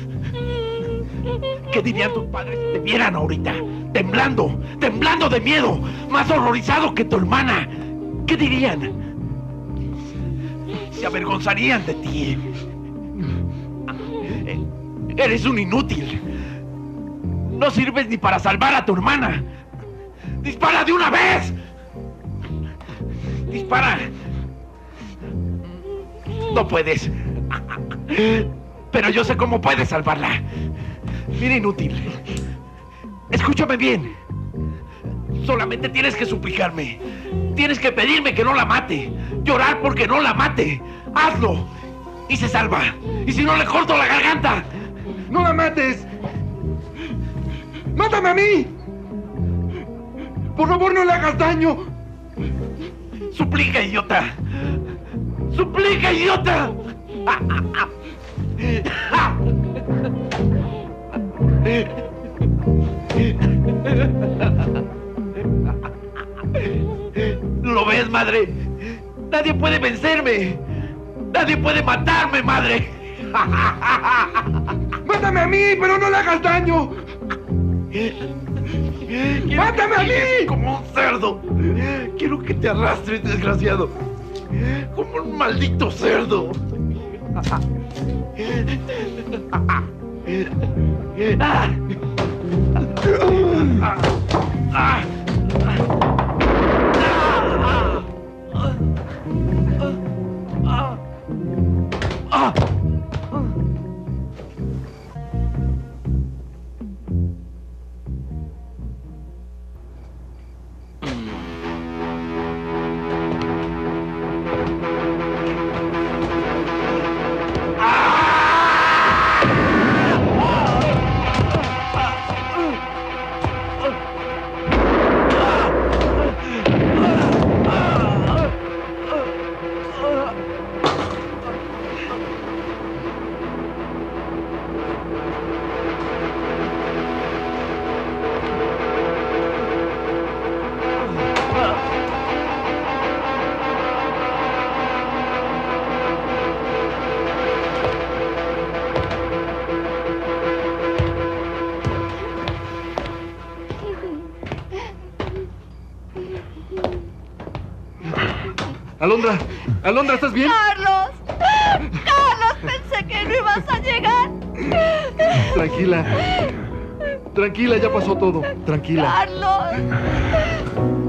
¿Qué dirían tus padres si te vieran ahorita? Temblando de miedo, más horrorizado que tu hermana. ¿Qué dirían? Se avergonzarían de ti. Eres un inútil. No sirves ni para salvar a tu hermana. ¡Dispara de una vez! ¡Dispara! No puedes. Pero yo sé cómo puedes salvarla. Mira, inútil. Escúchame bien. Solamente tienes que suplicarme. Tienes que pedirme que no la mate. Llorar porque no la mate. Hazlo. Y se salva. Y si no, le corto la garganta. ¡No la mates! ¡Mátame a mí! ¡Por favor, no le hagas daño! ¡Suplica, idiota! ¡Suplica, idiota! ¿Lo ves, madre? Nadie puede vencerme. Nadie puede matarme, madre. ¡Mátame a mí, pero no le hagas daño! ¡Mátame a mí! Como un cerdo. Quiero que te arrastres, desgraciado. Como un maldito cerdo. Alondra, Alondra, ¿estás bien? ¡Carlos! ¡Carlos! Pensé que no ibas a llegar. Tranquila. Tranquila, ya pasó todo. Tranquila. ¡Carlos!